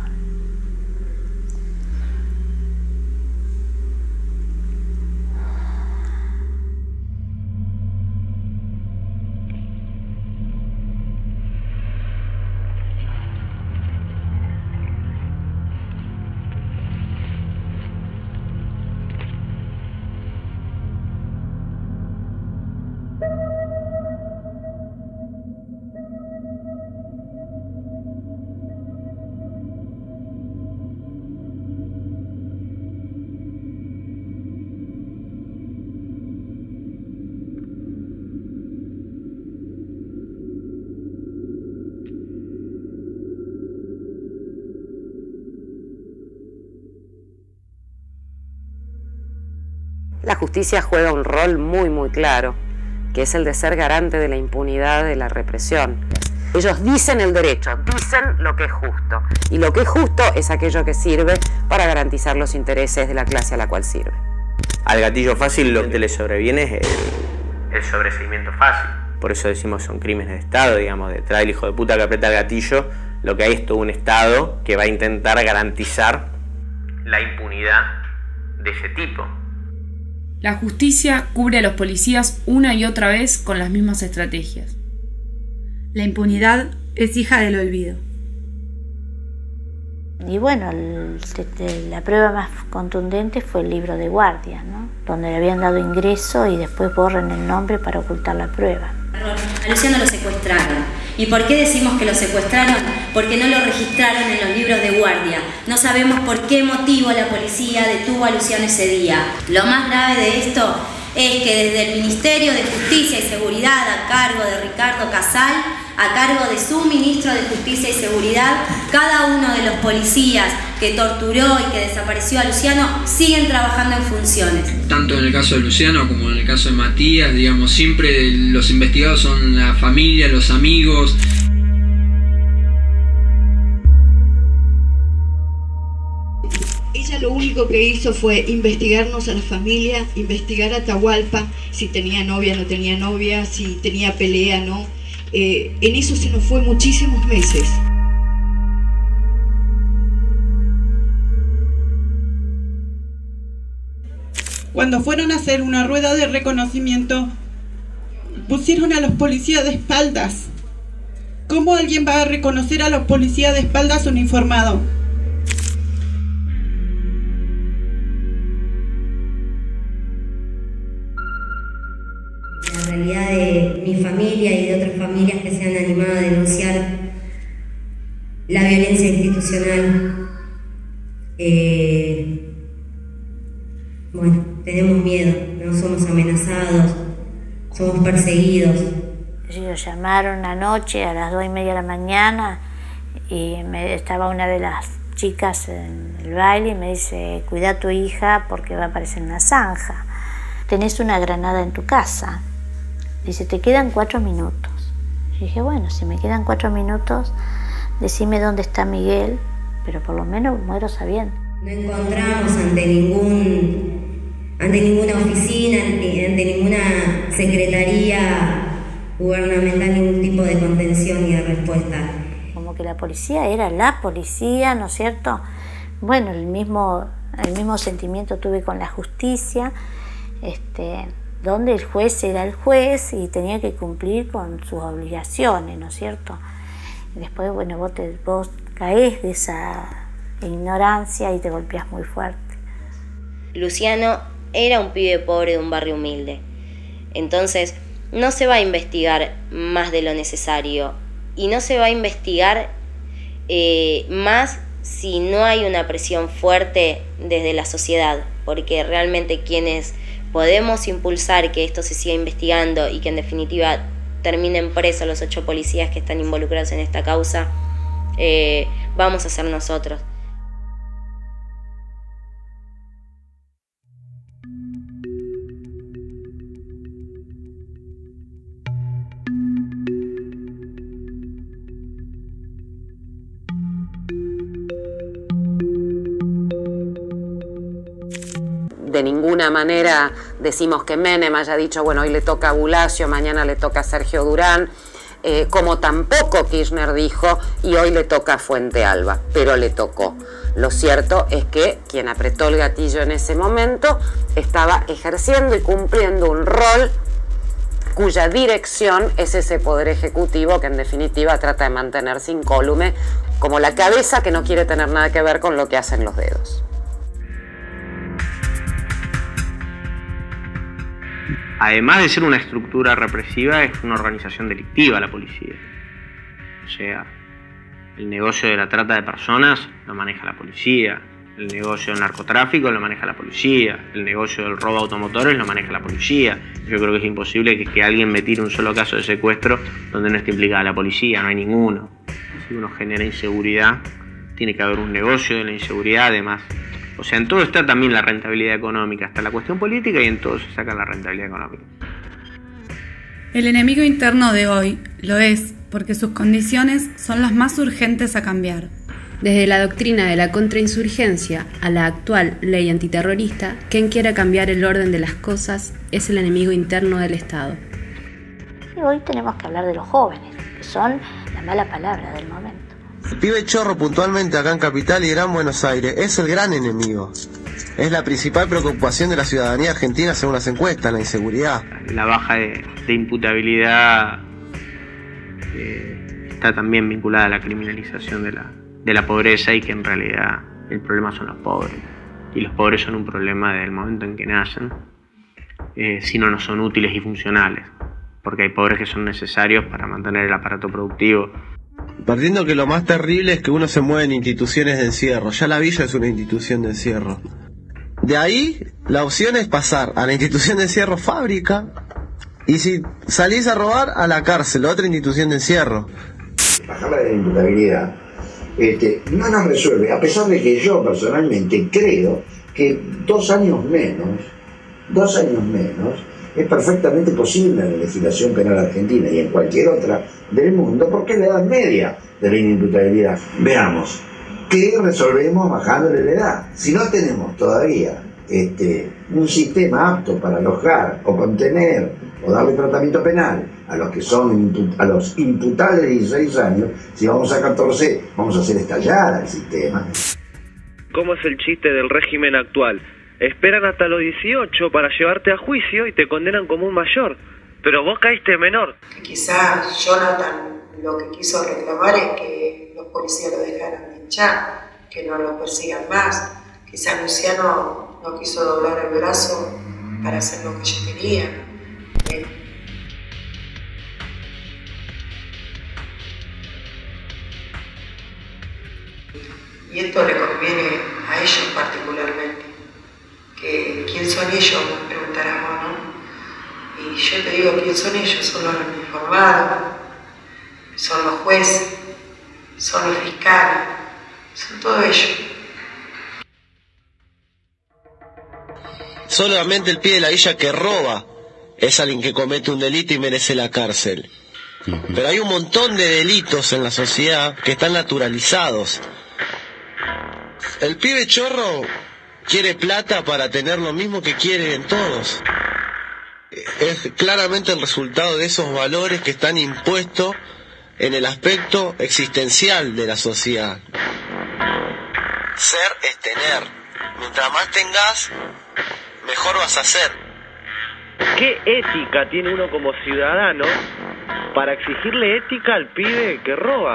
La justicia juega un rol muy claro, que es el de ser garante de la impunidad de la represión. Ellos dicen el derecho, dicen lo que es justo, y lo que es justo es aquello que sirve para garantizar los intereses de la clase a la cual sirve. Al gatillo fácil lo que le sobreviene es el sobreseimiento fácil. Por eso decimos son crímenes de Estado, digamos, detrás del hijo de puta que aprieta el gatillo, lo que hay es todo un Estado que va a intentar garantizar la impunidad de ese tipo. La justicia cubre a los policías una y otra vez con las mismas estrategias. La impunidad es hija del olvido. Y bueno, la prueba más contundente fue el libro de guardia, ¿no? Donde le habían dado ingreso y después borran el nombre para ocultar la prueba. A Luciano lo secuestraron. ¿Y por qué decimos que lo secuestraron? Porque no lo registraron en los libros de guardia. No sabemos por qué motivo la policía detuvo a Luciano ese día. Lo más grave de esto es que desde el Ministerio de Justicia y Seguridad, a cargo de Ricardo Casal, a cargo de su ministro de Justicia y Seguridad, cada uno de los policías que torturó y que desapareció a Luciano siguen trabajando en funciones. Tanto en el caso de Luciano como en el caso de Matías, digamos, siempre los investigados son la familia, los amigos. Ella lo único que hizo fue investigarnos a la familia, investigar a Atahualpa, si tenía novia, no tenía novia, si tenía pelea, no. En eso se nos fue muchísimos meses. Cuando fueron a hacer una rueda de reconocimiento, pusieron a los policías de espaldas. ¿Cómo alguien va a reconocer a los policías de espaldas uniformados? La realidad de mi familia y de otras familias que se han animado a denunciar la violencia institucional. Bueno, tenemos miedo, no somos amenazados, somos perseguidos. Ellos llamaron anoche a las 2:30 de la mañana y estaba una de las chicas en el baile y me dice: cuida a tu hija porque va a aparecer una zanja. Tenés una granada en tu casa. Dice: te quedan 4 minutos. Y dije: bueno, si me quedan 4 minutos, decime dónde está Miguel, pero por lo menos muero sabiendo. No encontramos ante ninguna oficina, ante ninguna secretaría gubernamental ningún tipo de contención y de respuesta. Como que la policía era la policía, ¿no es cierto? Bueno, el mismo sentimiento tuve con la justicia, donde el juez era el juez y tenía que cumplir con sus obligaciones, ¿no es cierto? Y después, bueno, vos caes de esa ignorancia y te golpeas muy fuerte. Luciano era un pibe pobre de un barrio humilde. Entonces, no se va a investigar más de lo necesario y no se va a investigar más si no hay una presión fuerte desde la sociedad, porque realmente quienes podemos impulsar que esto se siga investigando y que en definitiva terminen presos los 8 policías que están involucrados en esta causa, vamos a ser nosotros. De ninguna manera decimos que Menem haya dicho, bueno, hoy le toca a Bulacio, mañana le toca a Sergio Durán, como tampoco Kirchner dijo, y hoy le toca a Fuente Alba, pero le tocó. Lo cierto es que quien apretó el gatillo en ese momento estaba ejerciendo y cumpliendo un rol cuya dirección es ese poder ejecutivo que en definitiva trata de mantenerse incólume, como la cabeza que no quiere tener nada que ver con lo que hacen los dedos. Además de ser una estructura represiva, es una organización delictiva la policía. O sea, el negocio de la trata de personas lo maneja la policía, el negocio del narcotráfico lo maneja la policía, el negocio del robo de automotores lo maneja la policía. Yo creo que es imposible que alguien me tire un solo caso de secuestro donde no esté implicada la policía, no hay ninguno. Si uno genera inseguridad, tiene que haber un negocio de la inseguridad además. O sea, en todo está también la rentabilidad económica, está la cuestión política y en todo se saca la rentabilidad económica. El enemigo interno de hoy lo es porque sus condiciones son las más urgentes a cambiar. Desde la doctrina de la contrainsurgencia a la actual ley antiterrorista, quien quiera cambiar el orden de las cosas es el enemigo interno del Estado. Y hoy tenemos que hablar de los jóvenes, que son la mala palabra del momento. El pibe chorro puntualmente acá en Capital y Gran Buenos Aires es el gran enemigo. Es la principal preocupación de la ciudadanía argentina según las encuestas, la inseguridad. La baja de imputabilidad está también vinculada a la criminalización de la pobreza y que en realidad el problema son los pobres. Y los pobres son un problema desde el momento en que nacen, si no son útiles y funcionales. Porque hay pobres que son necesarios para mantener el aparato productivo. Partiendo que lo más terrible es que uno se mueve en instituciones de encierro. Ya la villa es una institución de encierro. De ahí, la opción es pasar a la institución de encierro fábrica y si salís a robar, a la cárcel, otra institución de encierro. Bajar la imputabilidad no nos resuelve, a pesar de que yo personalmente creo que 2 años menos es perfectamente posible en la legislación penal argentina y en cualquier otra del mundo, porque es la edad media de la inimputabilidad. Veamos, ¿qué resolvemos bajándole la edad? Si no tenemos todavía un sistema apto para alojar o contener o darle tratamiento penal a los que son a los imputables de 16 años, si vamos a 14 vamos a hacer estallar el sistema. ¿Cómo es el chiste del régimen actual? Esperan hasta los 18 para llevarte a juicio y te condenan como un mayor, pero vos caíste menor. Quizá Jonathan lo que quiso reclamar es que los policías lo dejaran de hinchar, que no lo persigan más. Quizá Luciano no quiso doblar el brazo para hacer lo que yo quería. Y esto le conviene a ellos particularmente. ¿Quién son ellos? Nos preguntaremos, ¿no? Y yo te digo, ¿quién son ellos? Son los informados, son los jueces, son los fiscales, son todo ellos. Solamente el pie de la villa que roba es alguien que comete un delito y merece la cárcel. Pero hay un montón de delitos en la sociedad que están naturalizados. El pibe chorro quiere plata para tener lo mismo que quieren todos. Es claramente el resultado de esos valores que están impuestos en el aspecto existencial de la sociedad. Ser es tener. Mientras más tengas, mejor vas a ser. ¿Qué ética tiene uno como ciudadano para exigirle ética al pibe que roba?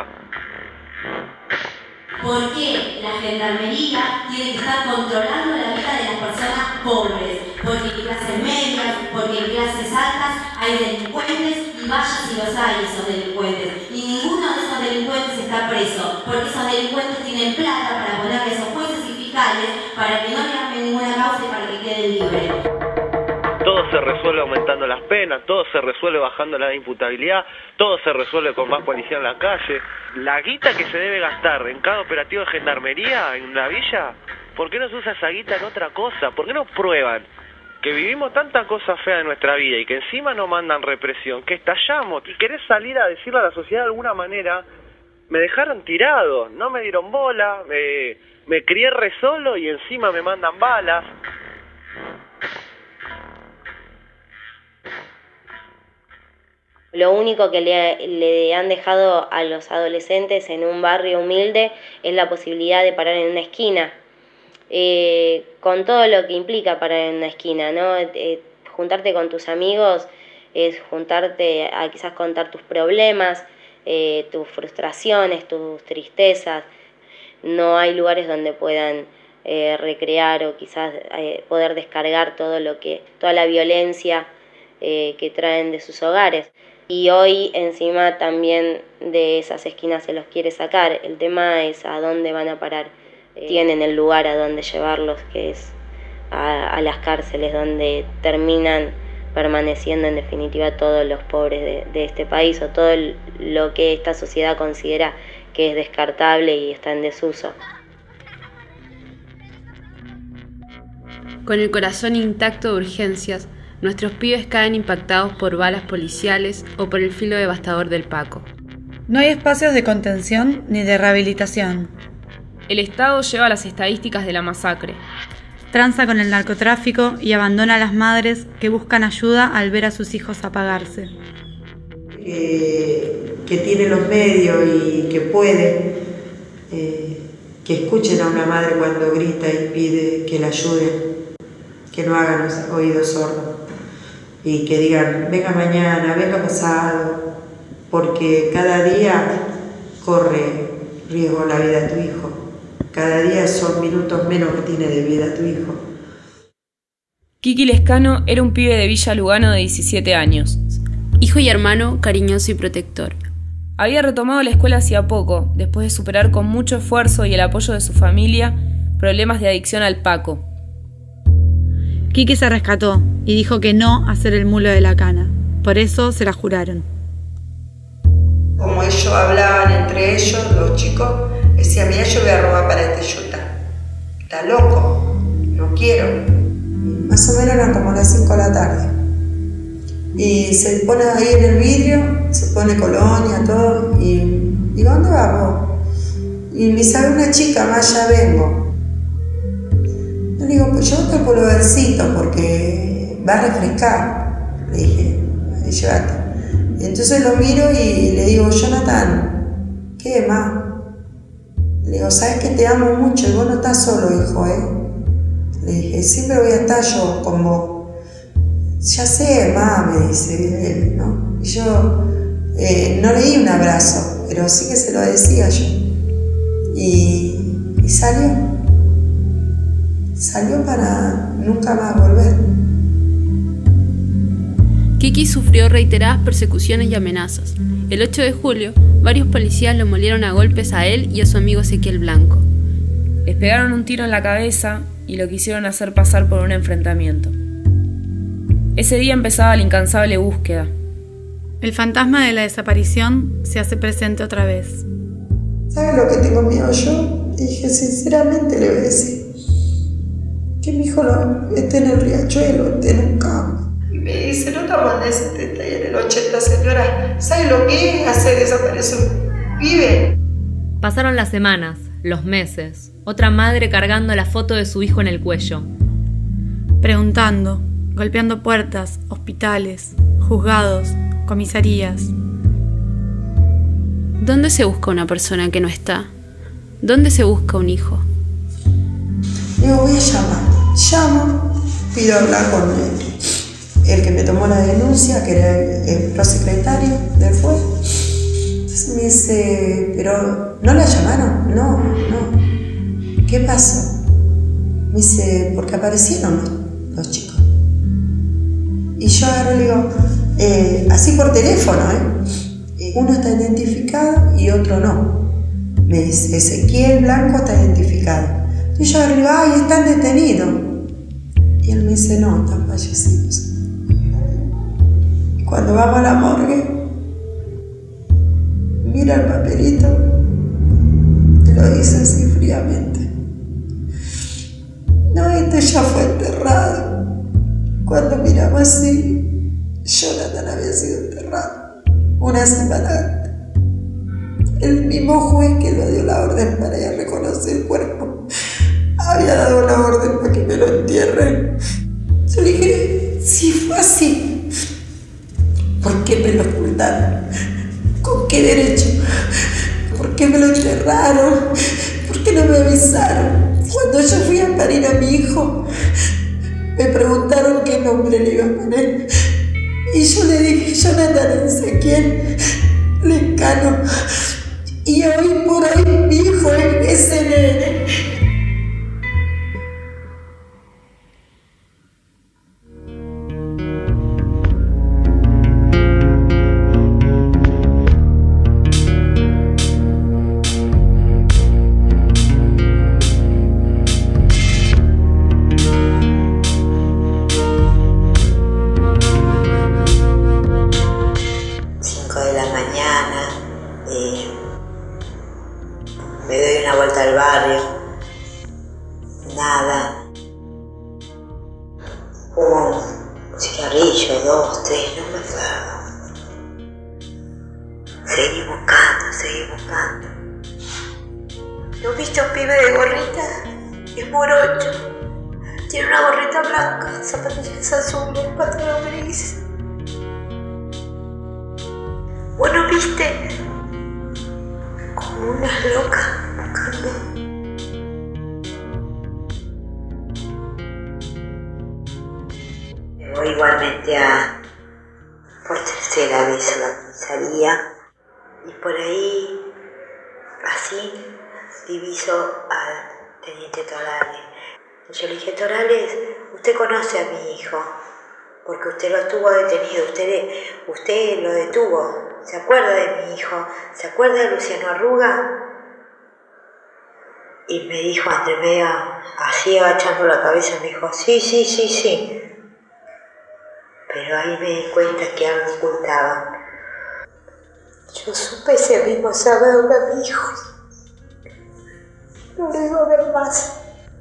¿Por qué la gendarmería tiene que estar controlando la vida de las personas pobres? Porque en clases medias, porque en clases altas hay delincuentes y vaya si los hay esos delincuentes. Y ninguno de esos delincuentes está preso, porque esos delincuentes tienen plata para ponerle a esos jueces y fiscales para que no le armen ninguna causa y para que queden libres. Todos todo se resuelve aumentando las penas, todo se resuelve bajando la imputabilidad, todo se resuelve con más policía en la calle. La guita que se debe gastar en cada operativo de gendarmería en una villa, ¿por qué no se usa esa guita en otra cosa? ¿Por qué no prueban que vivimos tanta cosa fea en nuestra vida y que encima nos mandan represión, que estallamos y querés salir a decirle a la sociedad de alguna manera, me dejaron tirado, no me dieron bola, me crié re solo y encima me mandan balas? Lo único que le han dejado a los adolescentes en un barrio humilde es la posibilidad de parar en una esquina, con todo lo que implica parar en una esquina, ¿no? Juntarte con tus amigos es juntarte a quizás contar tus problemas, tus frustraciones, tus tristezas. No hay lugares donde puedan recrear o quizás poder descargar toda la violencia que traen de sus hogares. Y hoy encima también de esas esquinas se los quiere sacar. El tema es a dónde van a parar. Tienen el lugar a donde llevarlos, que es a las cárceles, donde terminan permaneciendo en definitiva todos los pobres de este país, o todo lo que esta sociedad considera que es descartable y está en desuso. Con el corazón intacto de urgencias, nuestros pibes caen impactados por balas policiales o por el filo devastador del Paco. No hay espacios de contención ni de rehabilitación. El Estado lleva las estadísticas de la masacre. Tranza con el narcotráfico y abandona a las madres que buscan ayuda al ver a sus hijos apagarse. Que tiene los medios y que puede, que escuchen a una madre cuando grita y pide que la ayuden, que no hagan los oídos sordos y que digan, venga mañana, venga pasado, porque cada día corre riesgo la vida de tu hijo. Cada día son minutos menos que tiene de vida tu hijo. Kiki Lescano era un pibe de Villa Lugano de 17 años. Hijo y hermano, cariñoso y protector. Había retomado la escuela hacía poco, después de superar con mucho esfuerzo y el apoyo de su familia problemas de adicción al Paco. Kiki se rescató y dijo que no a ser el mulo de la cana. Por eso se la juraron. Como ellos hablaban entre ellos, los chicos, decía, mira, yo voy a robar para este yuta. Está loco, no quiero. Más o menos eran como las 5 de la tarde. Y se pone ahí en el vidrio, se pone colonia, todo, y digo, ¿dónde vas vos? Y me sale una chica, más ya vengo. Yo le digo, pues llévate el pulvercito porque va a refrescar. Le dije, llévate. Y entonces lo miro y le digo, Jonathan, ¿qué más? Le digo, ¿sabes que te amo mucho y vos no estás solo, hijo, Le dije, siempre voy a estar yo con vos. Ya sé, mamá, me dice él, ¿no? Y yo no le di un abrazo, pero sí que se lo decía yo. Y salió. Salió para nunca más volver. Kiki sufrió reiteradas persecuciones y amenazas. El 8 de julio, varios policías lo molieron a golpes a él y a su amigo Ezequiel Blanco. Les pegaron un tiro en la cabeza y lo quisieron hacer pasar por un enfrentamiento. Ese día empezaba la incansable búsqueda. El fantasma de la desaparición se hace presente otra vez. ¿Sabes lo que tengo miedo yo? Dije, sinceramente le voy a decir que mi hijo no esté en el riachuelo, esté en un campo. Y me dice, no estamos en el 70 y en el 80, señora. ¿Sabes lo que es hacer desaparecer un pibe? Pasaron las semanas, los meses. Otra madre cargando la foto de su hijo en el cuello. Preguntando, golpeando puertas, hospitales, juzgados, comisarías. ¿Dónde se busca una persona que no está? ¿Dónde se busca un hijo? Digo, voy a llamar. Llamo, pido hablar con el que me tomó la denuncia, que era el prosecretario del juez. Entonces me dice, ¿pero no la llamaron? No. ¿Qué pasó? Me dice, porque aparecieron los chicos. Y yo agarro y le digo, así por teléfono, uno está identificado y otro no. Me dice, Ezequiel Blanco está identificado. Y yo agarro y le digo, ay, están detenidos. Y él me dice, no, están fallecidos. Cuando vamos a la morgue, mira el papelito, lo dice así fríamente. No, este ya fue enterrado. Cuando miramos así, Jonathan había sido enterrado una semana antes. El mismo juez que lo dio la orden para ir a reconocer el cuerpo había dado la orden para que me lo entierren. Yo le dije, si fue así, ¿por qué me lo ocultaron? ¿Con qué derecho? ¿Por qué me lo enterraron? ¿Por qué no me avisaron? Cuando yo fui a parir a mi hijo, me preguntaron qué nombre le iba a poner. Y yo le dije, Jonathan Ezequiel Lescano. Y hoy por hoy mi hijo es SNN. Me doy una vuelta al barrio, nada. Un cigarrillo, 2, 3, no me acuerdo. Seguí buscando. ¿No viste un pibe de gorrita? Es morocho. Tiene una gorrita blanca, zapatillas azules, pantalón gris. Bueno, ¿viste? Como unas locas buscando. Me voy igualmente por tercera vez a la comisaría y por ahí, así, diviso al teniente Torales. Yo le dije, Torales, usted conoce a mi hijo, porque usted lo tuvo detenido, usted lo detuvo. ¿Se acuerda de mi hijo? ¿Se acuerda de Luciano Arruga? Y me dijo entre medio, así agachando la cabeza, me dijo, sí. Pero ahí me di cuenta que algo ocultaba. Yo supe ese mismo sábado que a mi hijo no lo iba a ver más.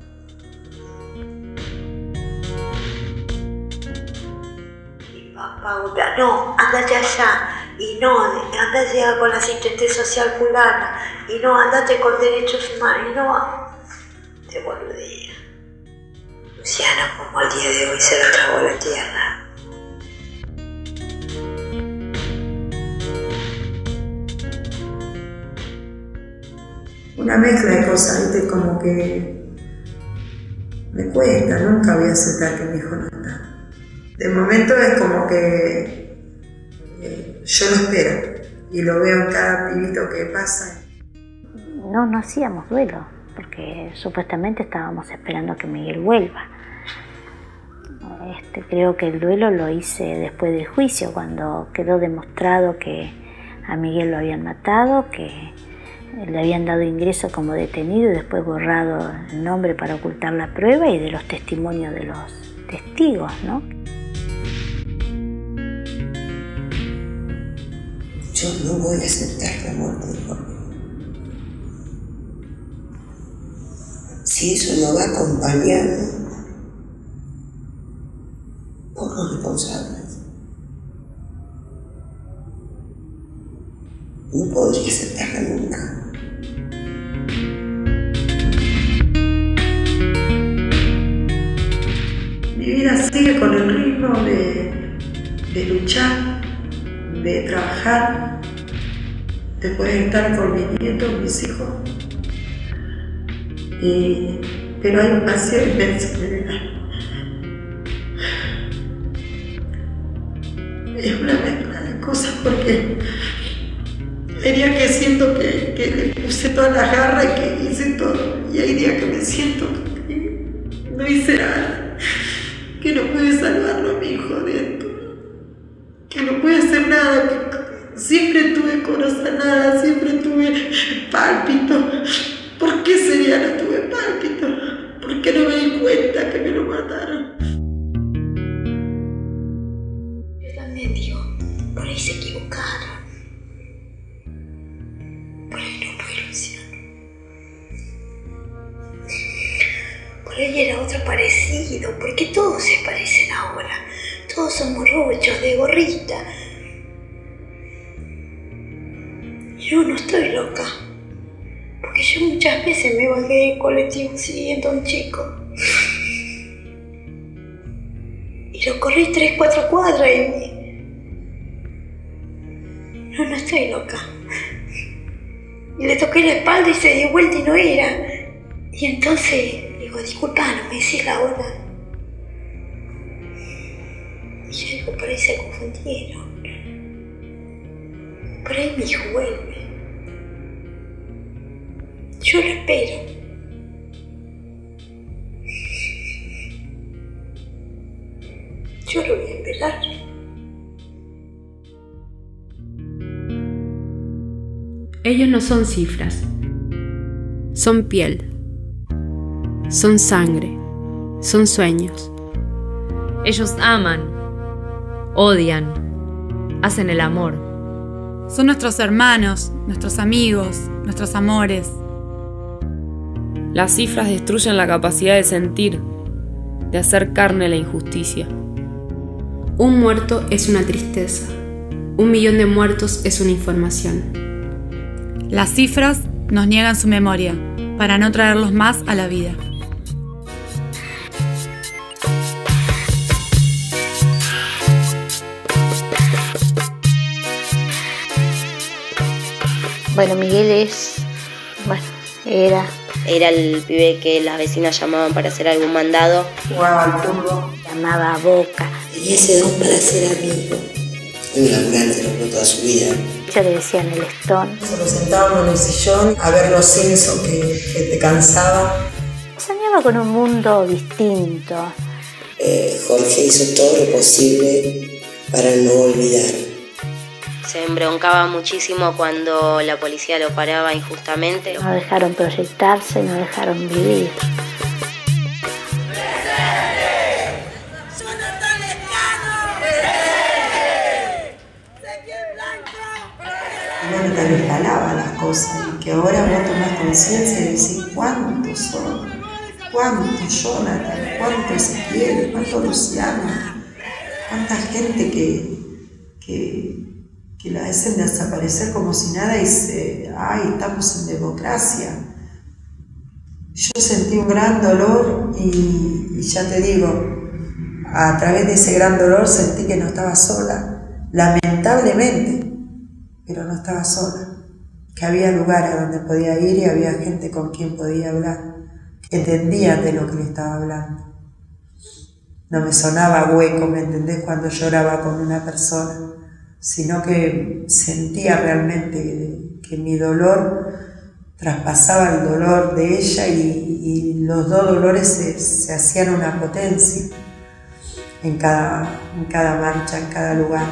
Y papá, no, andate allá. Y no, andate con la asistente social fulana. Y no, andate con derechos humanos. Y no, te boludea. Luciano, como el día de hoy, se lo tragó la tierra. Una mezcla de cosas, ¿viste? Como que me cuesta, nunca voy a aceptar que mi hijo no está. De momento es como que yo lo espero y lo veo en cada pibito que pasa. No hacíamos duelo, porque supuestamente estábamos esperando a que Miguel vuelva. Creo que el duelo lo hice después del juicio, cuando quedó demostrado que a Miguel lo habían matado, que le habían dado ingreso como detenido y después borrado el nombre para ocultar la prueba, y de los testimonios de los testigos, ¿no? Yo no voy a aceptar la muerte de Jorge. Si eso no va acompañado por los responsables, no podría aceptarla nunca. Mi vida sigue con el ritmo de luchar, de trabajar, de poder estar con mis nietos, mis hijos. Pero hay un vacío inmenso en mi vida. Es una mezcla de cosas, porque hay días que siento que le puse todas las garras y que hice todo, y hay días que me siento que no hice nada, que no pude salvarlo a mi hijo de esto, que no pude hacer nada, que siempre tuve corazonada, siempre tuve pálpito. ¿Por qué sería no tuve pálpito? ¿Por qué no me di cuenta que me lo mataron? Yo también digo, por ahí era otro parecido, porque todos se parecen ahora. Todos son morochos, de gorrita. Yo no estoy loca, porque yo muchas veces me bajé del colectivo siguiendo a un chico. Y lo corrí 3-4 cuadras y no estoy loca. Y le toqué la espalda y se dio vuelta y no era. Y entonces digo, disculpa, no me decís la hora. Y yo digo, por ahí se confundieron. Por ahí mi hijo vuelve. Yo lo espero. Yo lo voy a esperar. Ellos no son cifras. Son piel. Son sangre. Son sueños. Ellos aman, odian, hacen el amor. Son nuestros hermanos, nuestros amigos, nuestros amores. Las cifras destruyen la capacidad de sentir, de hacer carne la injusticia. Un muerto es una tristeza. 1 millón de muertos es una información. Las cifras nos niegan su memoria, para no traerlos más a la vida. Bueno, Miguel era el pibe que las vecinas llamaban para hacer algún mandado. Jugaba al fútbol. Llamaba a Boca. Tenía ese don para ser amigo. Un laburante, logró toda su vida. Yo le decían el Stone. Nos sentábamos en el sillón a ver los Simpsons que te cansaba. Soñaba con un mundo distinto. Jorge hizo todo lo posible para no olvidar. Se embroncaba muchísimo cuando la policía lo paraba injustamente. No dejaron proyectarse, no dejaron vivir. Bueno, tal vez jalaba las cosas y que ahora vos tomás conciencia y decís cuántos son, cuántos Jonathan, cuántos Ezequiel, cuántos Luciano, cuánta gente que la hacen desaparecer como si nada y dice, ay, estamos en democracia. Yo sentí un gran dolor y ya te digo, a través de ese gran dolor sentí que no estaba sola, lamentablemente, pero no estaba sola, que había lugares donde podía ir y había gente con quien podía hablar, que entendían de lo que le estaba hablando. No me sonaba hueco, ¿me entendés? Cuando lloraba con una persona, sino que sentía realmente que mi dolor traspasaba el dolor de ella y los dos dolores se hacían una potencia en cada marcha, en cada lugar.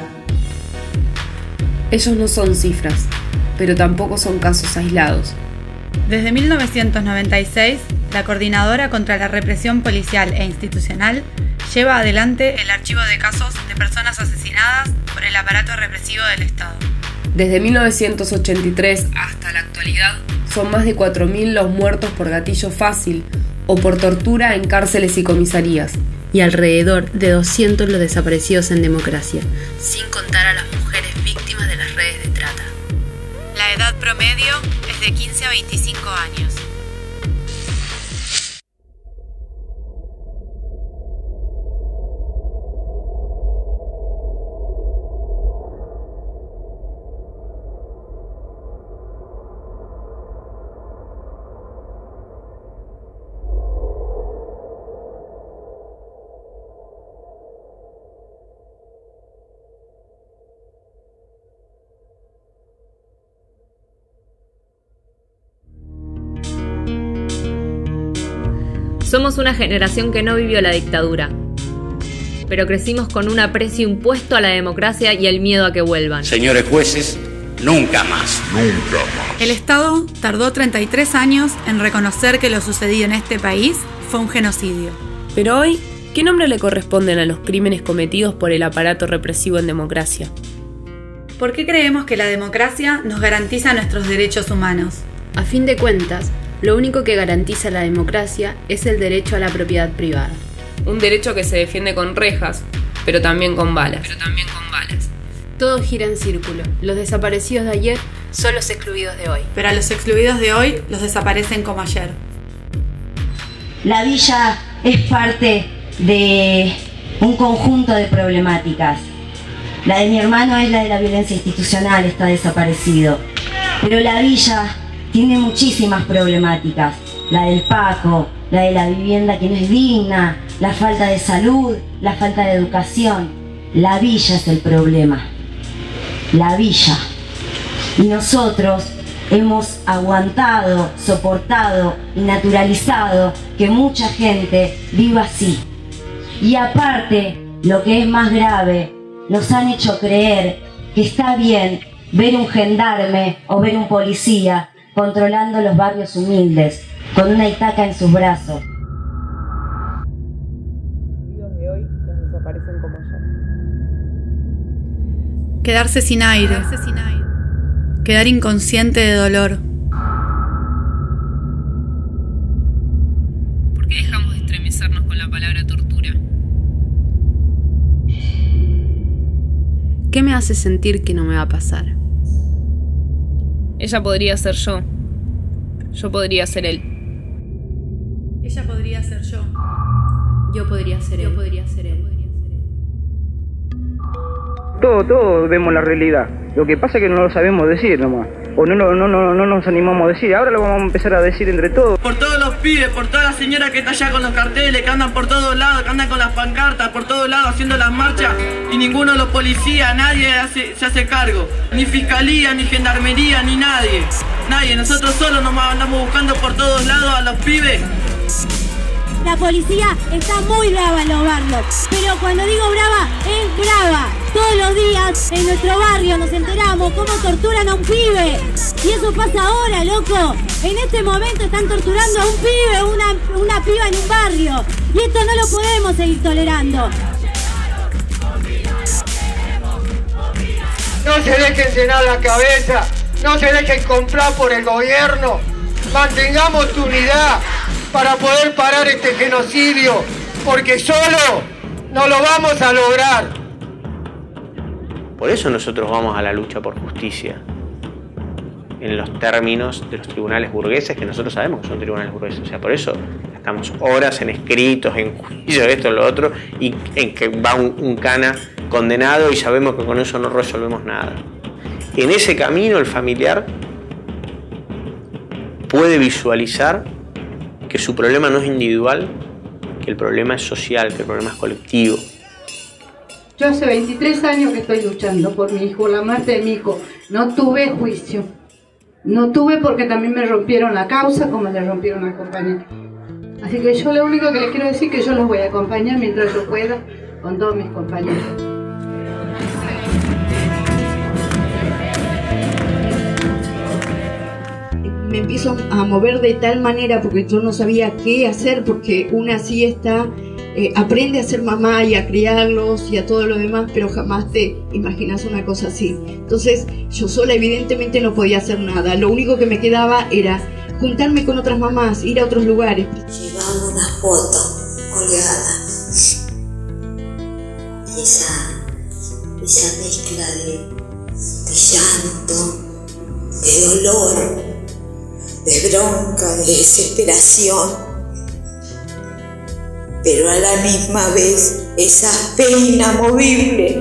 Ellos no son cifras, pero tampoco son casos aislados. Desde 1996, la Coordinadora contra la Represión Policial e Institucional lleva adelante el archivo de casos de personas asesinadas por el aparato represivo del Estado. Desde 1983 hasta la actualidad, son más de 4.000 los muertos por gatillo fácil o por tortura en cárceles y comisarías. Y alrededor de 200 los desaparecidos en democracia, sin contar a las mujeres víctimas de las redes de trata. La edad promedio es de 15 a 25 años. Somos una generación que no vivió la dictadura, pero crecimos con un aprecio impuesto a la democracia y el miedo a que vuelvan. Señores jueces, nunca más. Nunca más. El Estado tardó 33 años en reconocer que lo sucedido en este país fue un genocidio. Pero hoy, ¿qué nombre le corresponden a los crímenes cometidos por el aparato represivo en democracia? ¿Por qué creemos que la democracia nos garantiza nuestros derechos humanos? A fin de cuentas, Lo único que garantiza la democracia es el derecho a la propiedad privada. Un derecho que se defiende con rejas, pero también con balas. Todo gira en círculo. Los desaparecidos de ayer son los excluidos de hoy. Pero a los excluidos de hoy los desaparecen como ayer. La villa es parte de un conjunto de problemáticas. La de mi hermano es la de la violencia institucional, está desaparecido. Pero la villa tiene muchísimas problemáticas. La del Paco, la de la vivienda que no es digna, la falta de salud, la falta de educación. La villa es el problema. La villa. Y nosotros hemos aguantado, soportado y naturalizado que mucha gente viva así. Y aparte, lo que es más grave, nos han hecho creer que está bien ver un gendarme o ver un policía controlando los barrios humildes, con una itaca en sus brazos. Los de hoy los desaparecen como ayer. Quedarse sin aire. Quedar inconsciente de dolor. ¿Por qué dejamos de estremecernos con la palabra tortura? ¿Qué me hace sentir que no me va a pasar? Ella podría ser yo. Yo podría ser él. Ella podría ser yo. Yo podría ser él. Todos vemos la realidad. Lo que pasa es que no lo sabemos decir nomás. O no nos animamos a decir. Ahora lo vamos a empezar a decir entre todos. Por todos los pibes, por toda la señora que está allá con los carteles, que andan por todos lados, que andan con las pancartas, por todos lados haciendo las marchas, y ninguno de los policías, nadie se hace cargo. Ni fiscalía, ni gendarmería, ni nadie. Nadie, nosotros solos nos andamos buscando por todos lados a los pibes. La policía está muy brava en los barrios, pero cuando digo brava, es brava. Todos los días en nuestro barrio nos enteramos cómo torturan a un pibe. Y eso pasa ahora, loco. En este momento están torturando a un pibe, una piba en un barrio. Y esto no lo podemos seguir tolerando. No se dejen llenar la cabeza, no se dejen comprar por el gobierno. Mantengamos tu unidad para poder parar este genocidio, porque solo no lo vamos a lograr. Por eso nosotros vamos a la lucha por justicia, en los términos de los tribunales burgueses, que nosotros sabemos que son tribunales burgueses. O sea, por eso estamos horas en escritos, en juicio, esto, lo otro, y en que va un cana condenado y sabemos que con eso no resolvemos nada. En ese camino el familiar puede visualizar que su problema no es individual, que el problema es social, que el problema es colectivo. Yo hace 23 años que estoy luchando por mi hijo, la muerte de mi hijo. No tuve juicio. No tuve porque también me rompieron la causa como le rompieron al compañero. Así que yo lo único que les quiero decir es que yo los voy a acompañar mientras yo pueda con todos mis compañeros. Me empiezo a mover de tal manera porque yo no sabía qué hacer, porque una sí está, aprende a ser mamá y a criarlos y a todo lo demás, pero jamás te imaginas una cosa así. Entonces yo sola evidentemente no podía hacer nada, lo único que me quedaba era juntarme con otras mamás, ir a otros lugares. Llevaba una foto colgada y esa mezcla de llanto, de dolor, de bronca, de desesperación, pero a la misma vez esa fe inamovible,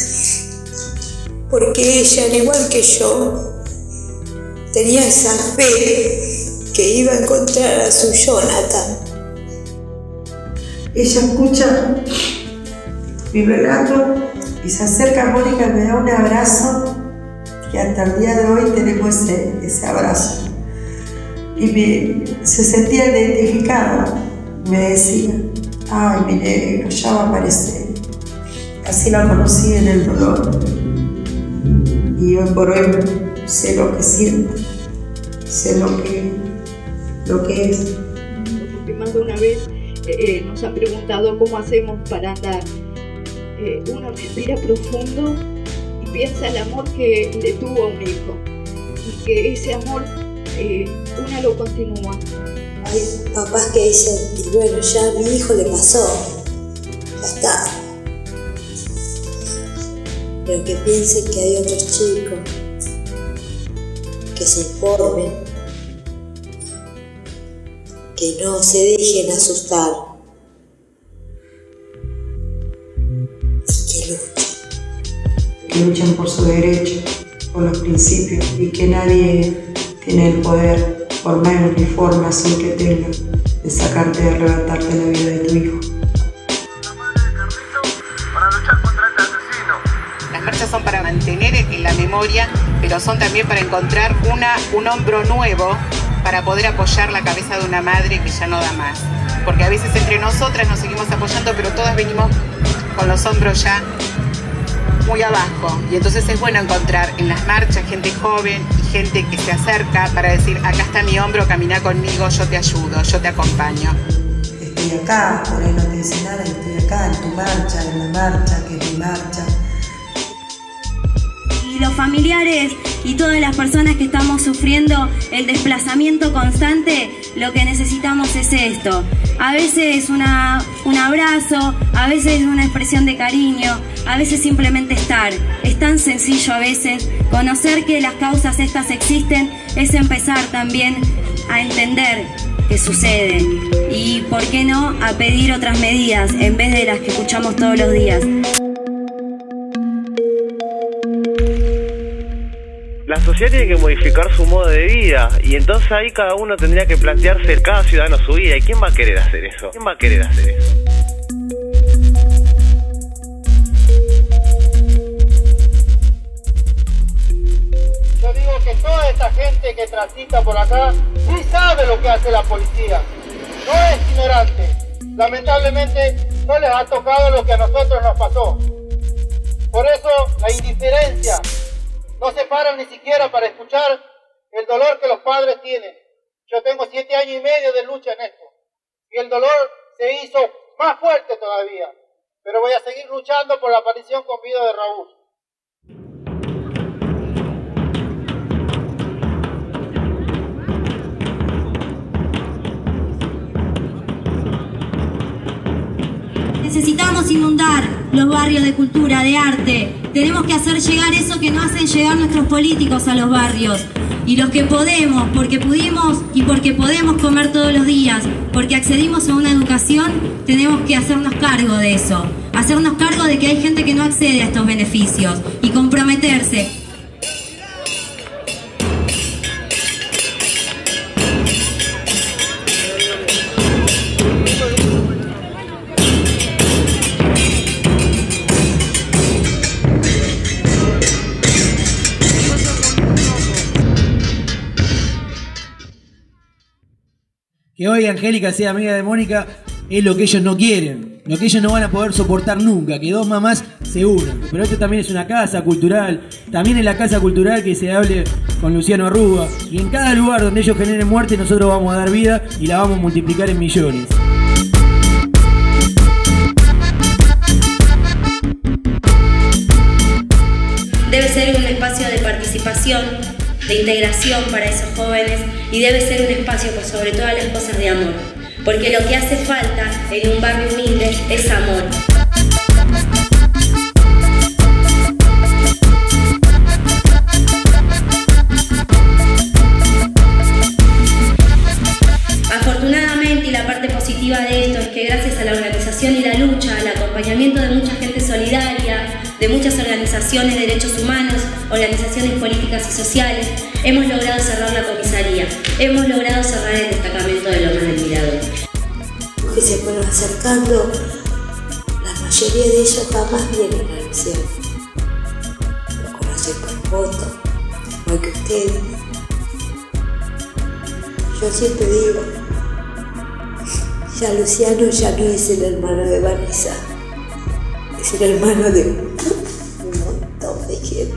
porque ella, al igual que yo, tenía esa fe que iba a encontrar a su Jonathan. Ella escucha mi relato y se acerca a Mónica y me da un abrazo, que hasta el día de hoy tenemos ese abrazo. Y se sentía identificada, me decía, ay, mi negro, ya va a aparecer. Así la conocí en el dolor. Y hoy por hoy sé lo que siento, sé lo que es. Porque más de una vez nos han preguntado cómo hacemos para andar. Uno respira profundo y piensa el amor que le tuvo a un hijo. Y que ese amor una lo continúa. Hay papás que dicen, y bueno, ya a mi hijo le pasó, ya está. Pero que piensen que hay otros chicos, que se informen, que no se dejen asustar y que luchen. Que luchen por su derecho, por los principios, y que nadie tiene el poder, por menos ni forma azul que tenga, de sacarte y arrebatarte la vida de tu hijo. Las marchas son para mantener en la memoria, pero son también para encontrar un hombro nuevo para poder apoyar la cabeza de una madre que ya no da más. Porque a veces entre nosotras nos seguimos apoyando, pero todas venimos con los hombros ya muy abajo. Y entonces es bueno encontrar en las marchas gente joven y gente que se acerca para decir, acá está mi hombro, camina conmigo, yo te ayudo, yo te acompaño. Estoy acá, por ahí no te dice nada, estoy acá en tu marcha, en la marcha, que es mi marcha. Y los familiares y todas las personas que estamos sufriendo el desplazamiento constante, lo que necesitamos es esto. A veces un abrazo, a veces una expresión de cariño, a veces simplemente estar. Es tan sencillo a veces. Conocer que las causas estas existen es empezar también a entender qué sucede. Y, ¿por qué no?, a pedir otras medidas en vez de las que escuchamos todos los días. La sociedad tiene que modificar su modo de vida y entonces ahí cada uno tendría que plantearse, cada ciudadano su vida. ¿Y quién va a querer hacer eso? ¿Quién va a querer hacer eso? Yo digo que toda esta gente que transita por acá sí sabe lo que hace la policía. No es ignorante. Lamentablemente no les ha tocado lo que a nosotros nos pasó. Por eso la indiferencia. No se paran ni siquiera para escuchar el dolor que los padres tienen. Yo tengo 7 años y medio de lucha en esto. Y el dolor se hizo más fuerte todavía. Pero voy a seguir luchando por la aparición con vida de Raúl. Necesitamos inundar los barrios de cultura, de arte. Tenemos que hacer llegar eso que no hacen llegar nuestros políticos a los barrios. Y los que podemos, porque pudimos y porque podemos comer todos los días, porque accedimos a una educación, tenemos que hacernos cargo de eso. Hacernos cargo de que hay gente que no accede a estos beneficios y comprometerse. Que hoy Angélica sea amiga de Mónica es lo que ellos no quieren, lo que ellos no van a poder soportar nunca, que dos mamás se unan. Pero esto también es una casa cultural, también es la casa cultural que se hable con Luciano Arruga. Y en cada lugar donde ellos generen muerte nosotros vamos a dar vida y la vamos a multiplicar en millones. Debe ser un espacio de participación, de integración para esos jóvenes y debe ser un espacio por sobre todas las cosas de amor, porque lo que hace falta en un barrio humilde es amor. Afortunadamente, y la parte positiva de esto es que gracias a la organización y la lucha, al acompañamiento de mucha gente solidaria, de muchas organizaciones de derechos humanos, organizaciones políticas y sociales, hemos logrado cerrar la comisaría, hemos logrado cerrar el destacamento de Lomas del Mirador. Que se fueron acercando, la mayoría de ellos jamás vienen a la misión. Lo conocen por foto, igual que ustedes. Yo siempre digo, ya Luciano ya no es el hermano de Vanessa, es el hermano de un montón de gente.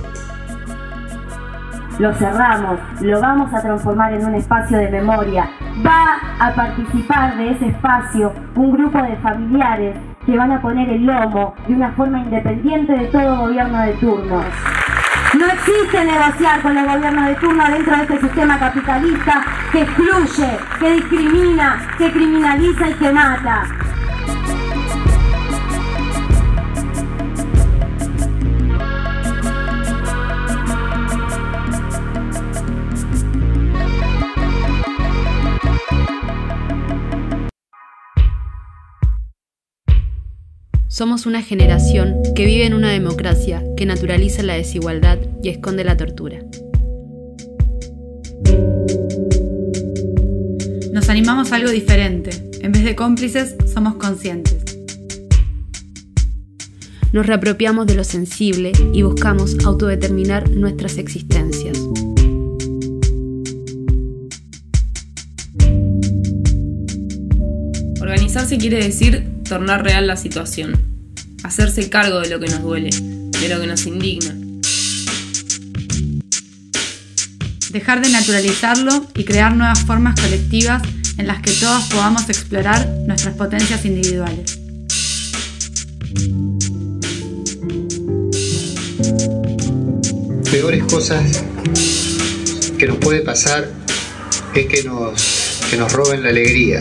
Lo cerramos, lo vamos a transformar en un espacio de memoria. Va a participar de ese espacio un grupo de familiares que van a poner el lomo de una forma independiente de todo gobierno de turno. No No existe negociar con el gobierno de turno dentro de este sistema capitalista que excluye, que discrimina, que criminaliza y que mata. Somos una generación que vive en una democracia que naturaliza la desigualdad y esconde la tortura. Nos animamos a algo diferente. En vez de cómplices, somos conscientes. Nos reapropiamos de lo sensible y buscamos autodeterminar nuestras existencias. Organizarse quiere decir tornar real la situación, hacerse cargo de lo que nos duele, de lo que nos indigna. Dejar de naturalizarlo y crear nuevas formas colectivas en las que todos podamos explorar nuestras potencias individuales. Peores cosas que nos puede pasar es que nos roben la alegría.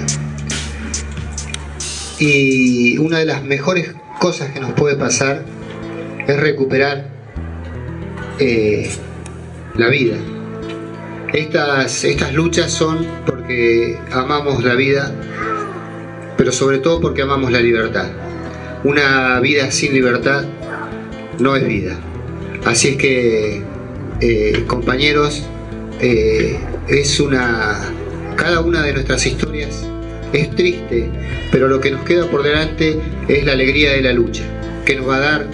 Y una de las mejores cosas que nos puede pasar es recuperar la vida. Estas luchas son porque amamos la vida, pero sobre todo porque amamos la libertad. Una vida sin libertad no es vida. Así es que, compañeros, cada una de nuestras historias es triste, pero lo que nos queda por delante es la alegría de la lucha, que nos va a dar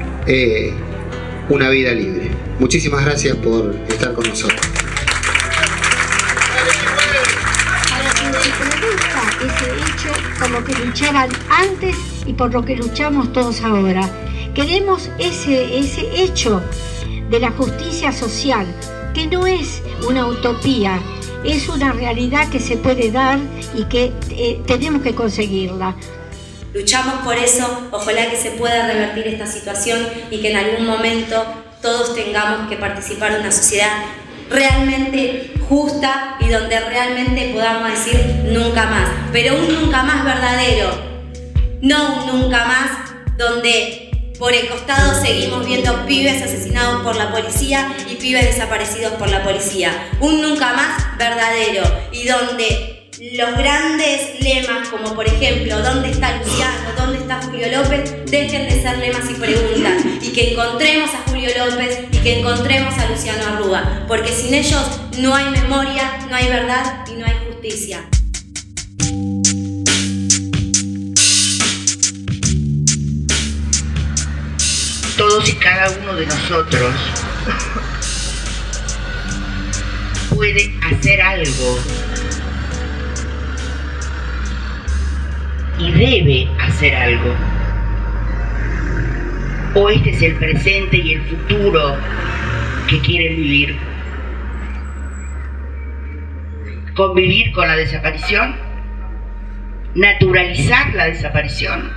una vida libre. Muchísimas gracias por estar con nosotros. Ese hecho como que luchaban antes y por lo que luchamos todos ahora. Queremos ese hecho de la justicia social, que no es una utopía, es una realidad que se puede dar y que tenemos que conseguirla. Luchamos por eso, ojalá que se pueda revertir esta situación y que en algún momento todos tengamos que participar de una sociedad realmente justa y donde realmente podamos decir nunca más, pero un nunca más verdadero, no un nunca más donde por el costado seguimos viendo pibes asesinados por la policía y pibes desaparecidos por la policía, un nunca más verdadero y donde los grandes lemas como por ejemplo ¿dónde está Luciano? ¿Dónde está Julio López? Dejen de ser lemas y preguntas y que encontremos a Julio López y que encontremos a Luciano Arruga, porque sin ellos no hay memoria, no hay verdad y no hay justicia. Todos y cada uno de nosotros puede hacer algo y debe hacer algo. O este es el presente y el futuro que quieren vivir. Convivir con la desaparición, naturalizar la desaparición.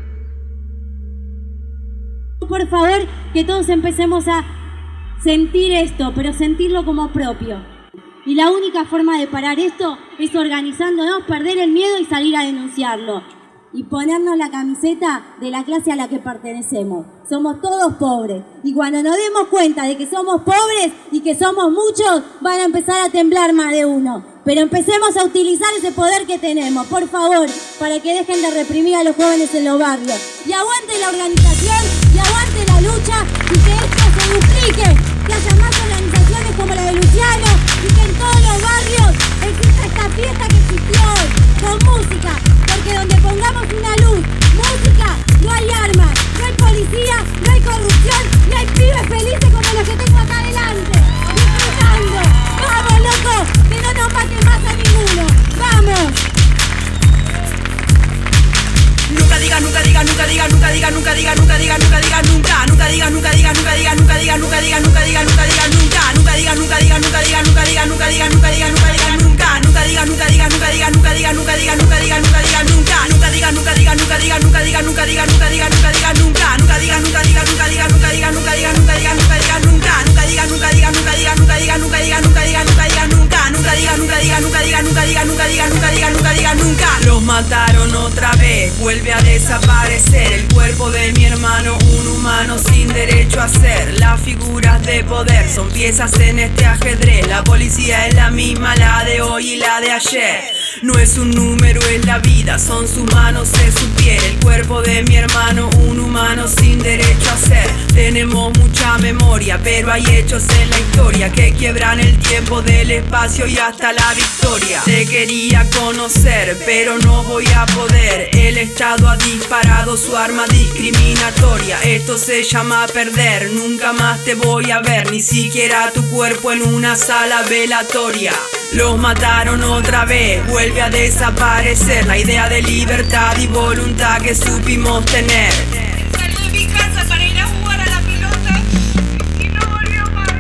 Por favor, que todos empecemos a sentir esto, pero sentirlo como propio. Y la única forma de parar esto es organizándonos, perder el miedo y salir a denunciarlo. Y ponernos la camiseta de la clase a la que pertenecemos. Somos todos pobres. Y cuando nos demos cuenta de que somos pobres y que somos muchos, van a empezar a temblar más de uno. Pero empecemos a utilizar ese poder que tenemos, por favor, para que dejen de reprimir a los jóvenes en los barrios. Y aguante la organización, y aguante la lucha, y que esto se duplique, que haya más organizaciones como la de Luciano, y que en todos los barrios exista esta fiesta que existió hoy, con música, porque donde pongamos una luz, música, no hay armas, no hay policía, no hay corrupción, no hay pibes felices como los que tengo acá adelante, disfrutando. ¡Vamos, loco! ¡Que no nos maten más a ninguno! ¡Vamos! Nunca digas, nunca digas, nunca digas, nunca digas, nunca digas, nunca digas, nunca digas, nunca, nunca digas, nunca digas, nunca digas, nunca digas, nunca digas, nunca digas, nunca digas, nunca digas, nunca, nunca digas, nunca digas, nunca mataron otra vez, vuelve a desaparecer el cuerpo de mi hermano, un humano sin derecho a ser. Las figuras de poder son piezas en este ajedrez. La policía es la misma, la de hoy y la de ayer. No es un número, es la vida, son sus manos, es su piel. El cuerpo de mi hermano, un humano sin derecho a ser. Tenemos mucha memoria, pero hay hechos en la historia que quiebran el tiempo del espacio y hasta la victoria. Te quería conocer, pero no voy a poder. El Estado ha disparado su arma discriminatoria. Esto se llama perder, nunca más te voy a ver, ni siquiera tu cuerpo en una sala velatoria. Los mataron otra vez, vuelve a desaparecer la idea de libertad y voluntad que supimos tener. Salí de mi casa para ir a jugar a la pelota y no volvió más.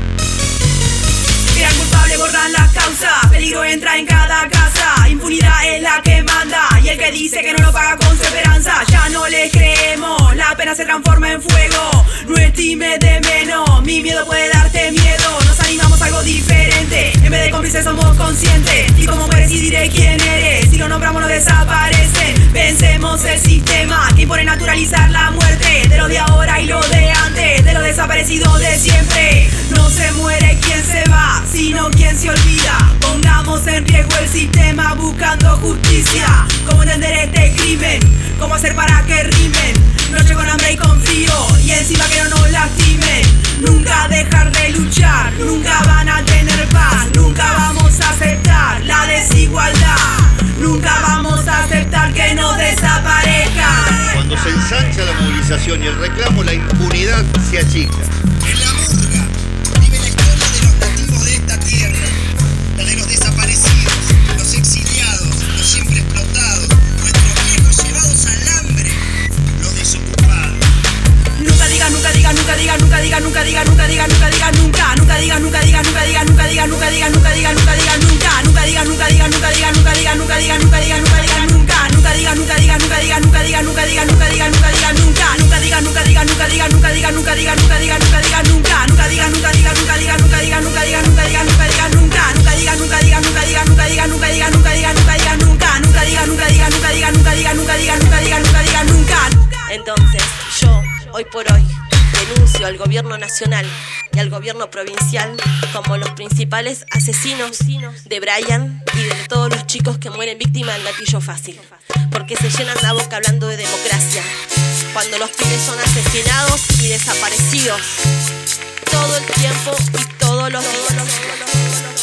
Crean culpable, borran las causas, peligro entra en cada casa, impunidad es la que manda y el que dice que no lo paga con su esperanza. Ya no le creemos, la pena se transforma en fuego, no estime de menos, mi miedo puede darte miedo. Nos animamos a algo diferente, en vez de cómplices somos conscientes. Y como mueres y diré quién eres, si lo nombramos no desaparecen. Vencemos el sistema que impone naturalizar la muerte de lo de ahora y lo de antes, de lo desaparecido de siempre. No se muere quien se va, sino quien se olvida. Pongamos en riesgo el sistema buscando justicia. Cómo entender este crimen, cómo hacer para que rimen. Noche con hambre y con frío, y encima que no nos lastimen. Nunca dejar de luchar, nunca van a tener paz. Nunca vamos a aceptar la desigualdad. Nunca vamos a aceptar que nos desaparezcan. Cuando se ensancha la movilización y el reclamo, la impunidad se achica. En la murga vive la historia de los nativos de esta tierra, la de los desaparecidos, los exiliados, los siempre explotados, nuestros viejos llevados al hambre, los desocupados. Nunca diga, nunca diga, nunca diga, nunca diga, nunca diga, nunca diga, nunca diga, nunca, nunca diga, nunca diga, nunca diga, nunca diga, nunca diga, nunca diga, nunca diga, nunca, nunca diga, nunca diga, nunca diga, nunca diga, nunca diga, nunca diga, nunca diga, nunca, nunca diga, nunca diga, nunca diga, nunca diga, nunca diga, nunca diga, nunca diga, nunca, nunca diga, nunca diga, nunca diga, nunca diga, nunca diga, nunca diga, nunca diga, nunca, nunca diga, nunca diga, nunca diga, nunca diga, nunca diga, nunca diga, nunca diga, nunca, nunca diga, nunca diga, nunca diga, nunca diga, nunca diga, nunca diga, nunca diga, nunca, nunca diga, nunca diga, nunca diga, nunca diga, nunca diga, nunca diga, nunca diga, nunca. Entonces, yo, hoy por hoy, denuncio al gobierno nacional y al gobierno provincial como los principales asesinos de Brian y de todos los chicos que mueren víctimas del gatillo fácil, porque se llenan la boca hablando de democracia cuando los pibes son asesinados y desaparecidos todo el tiempo y todos los días.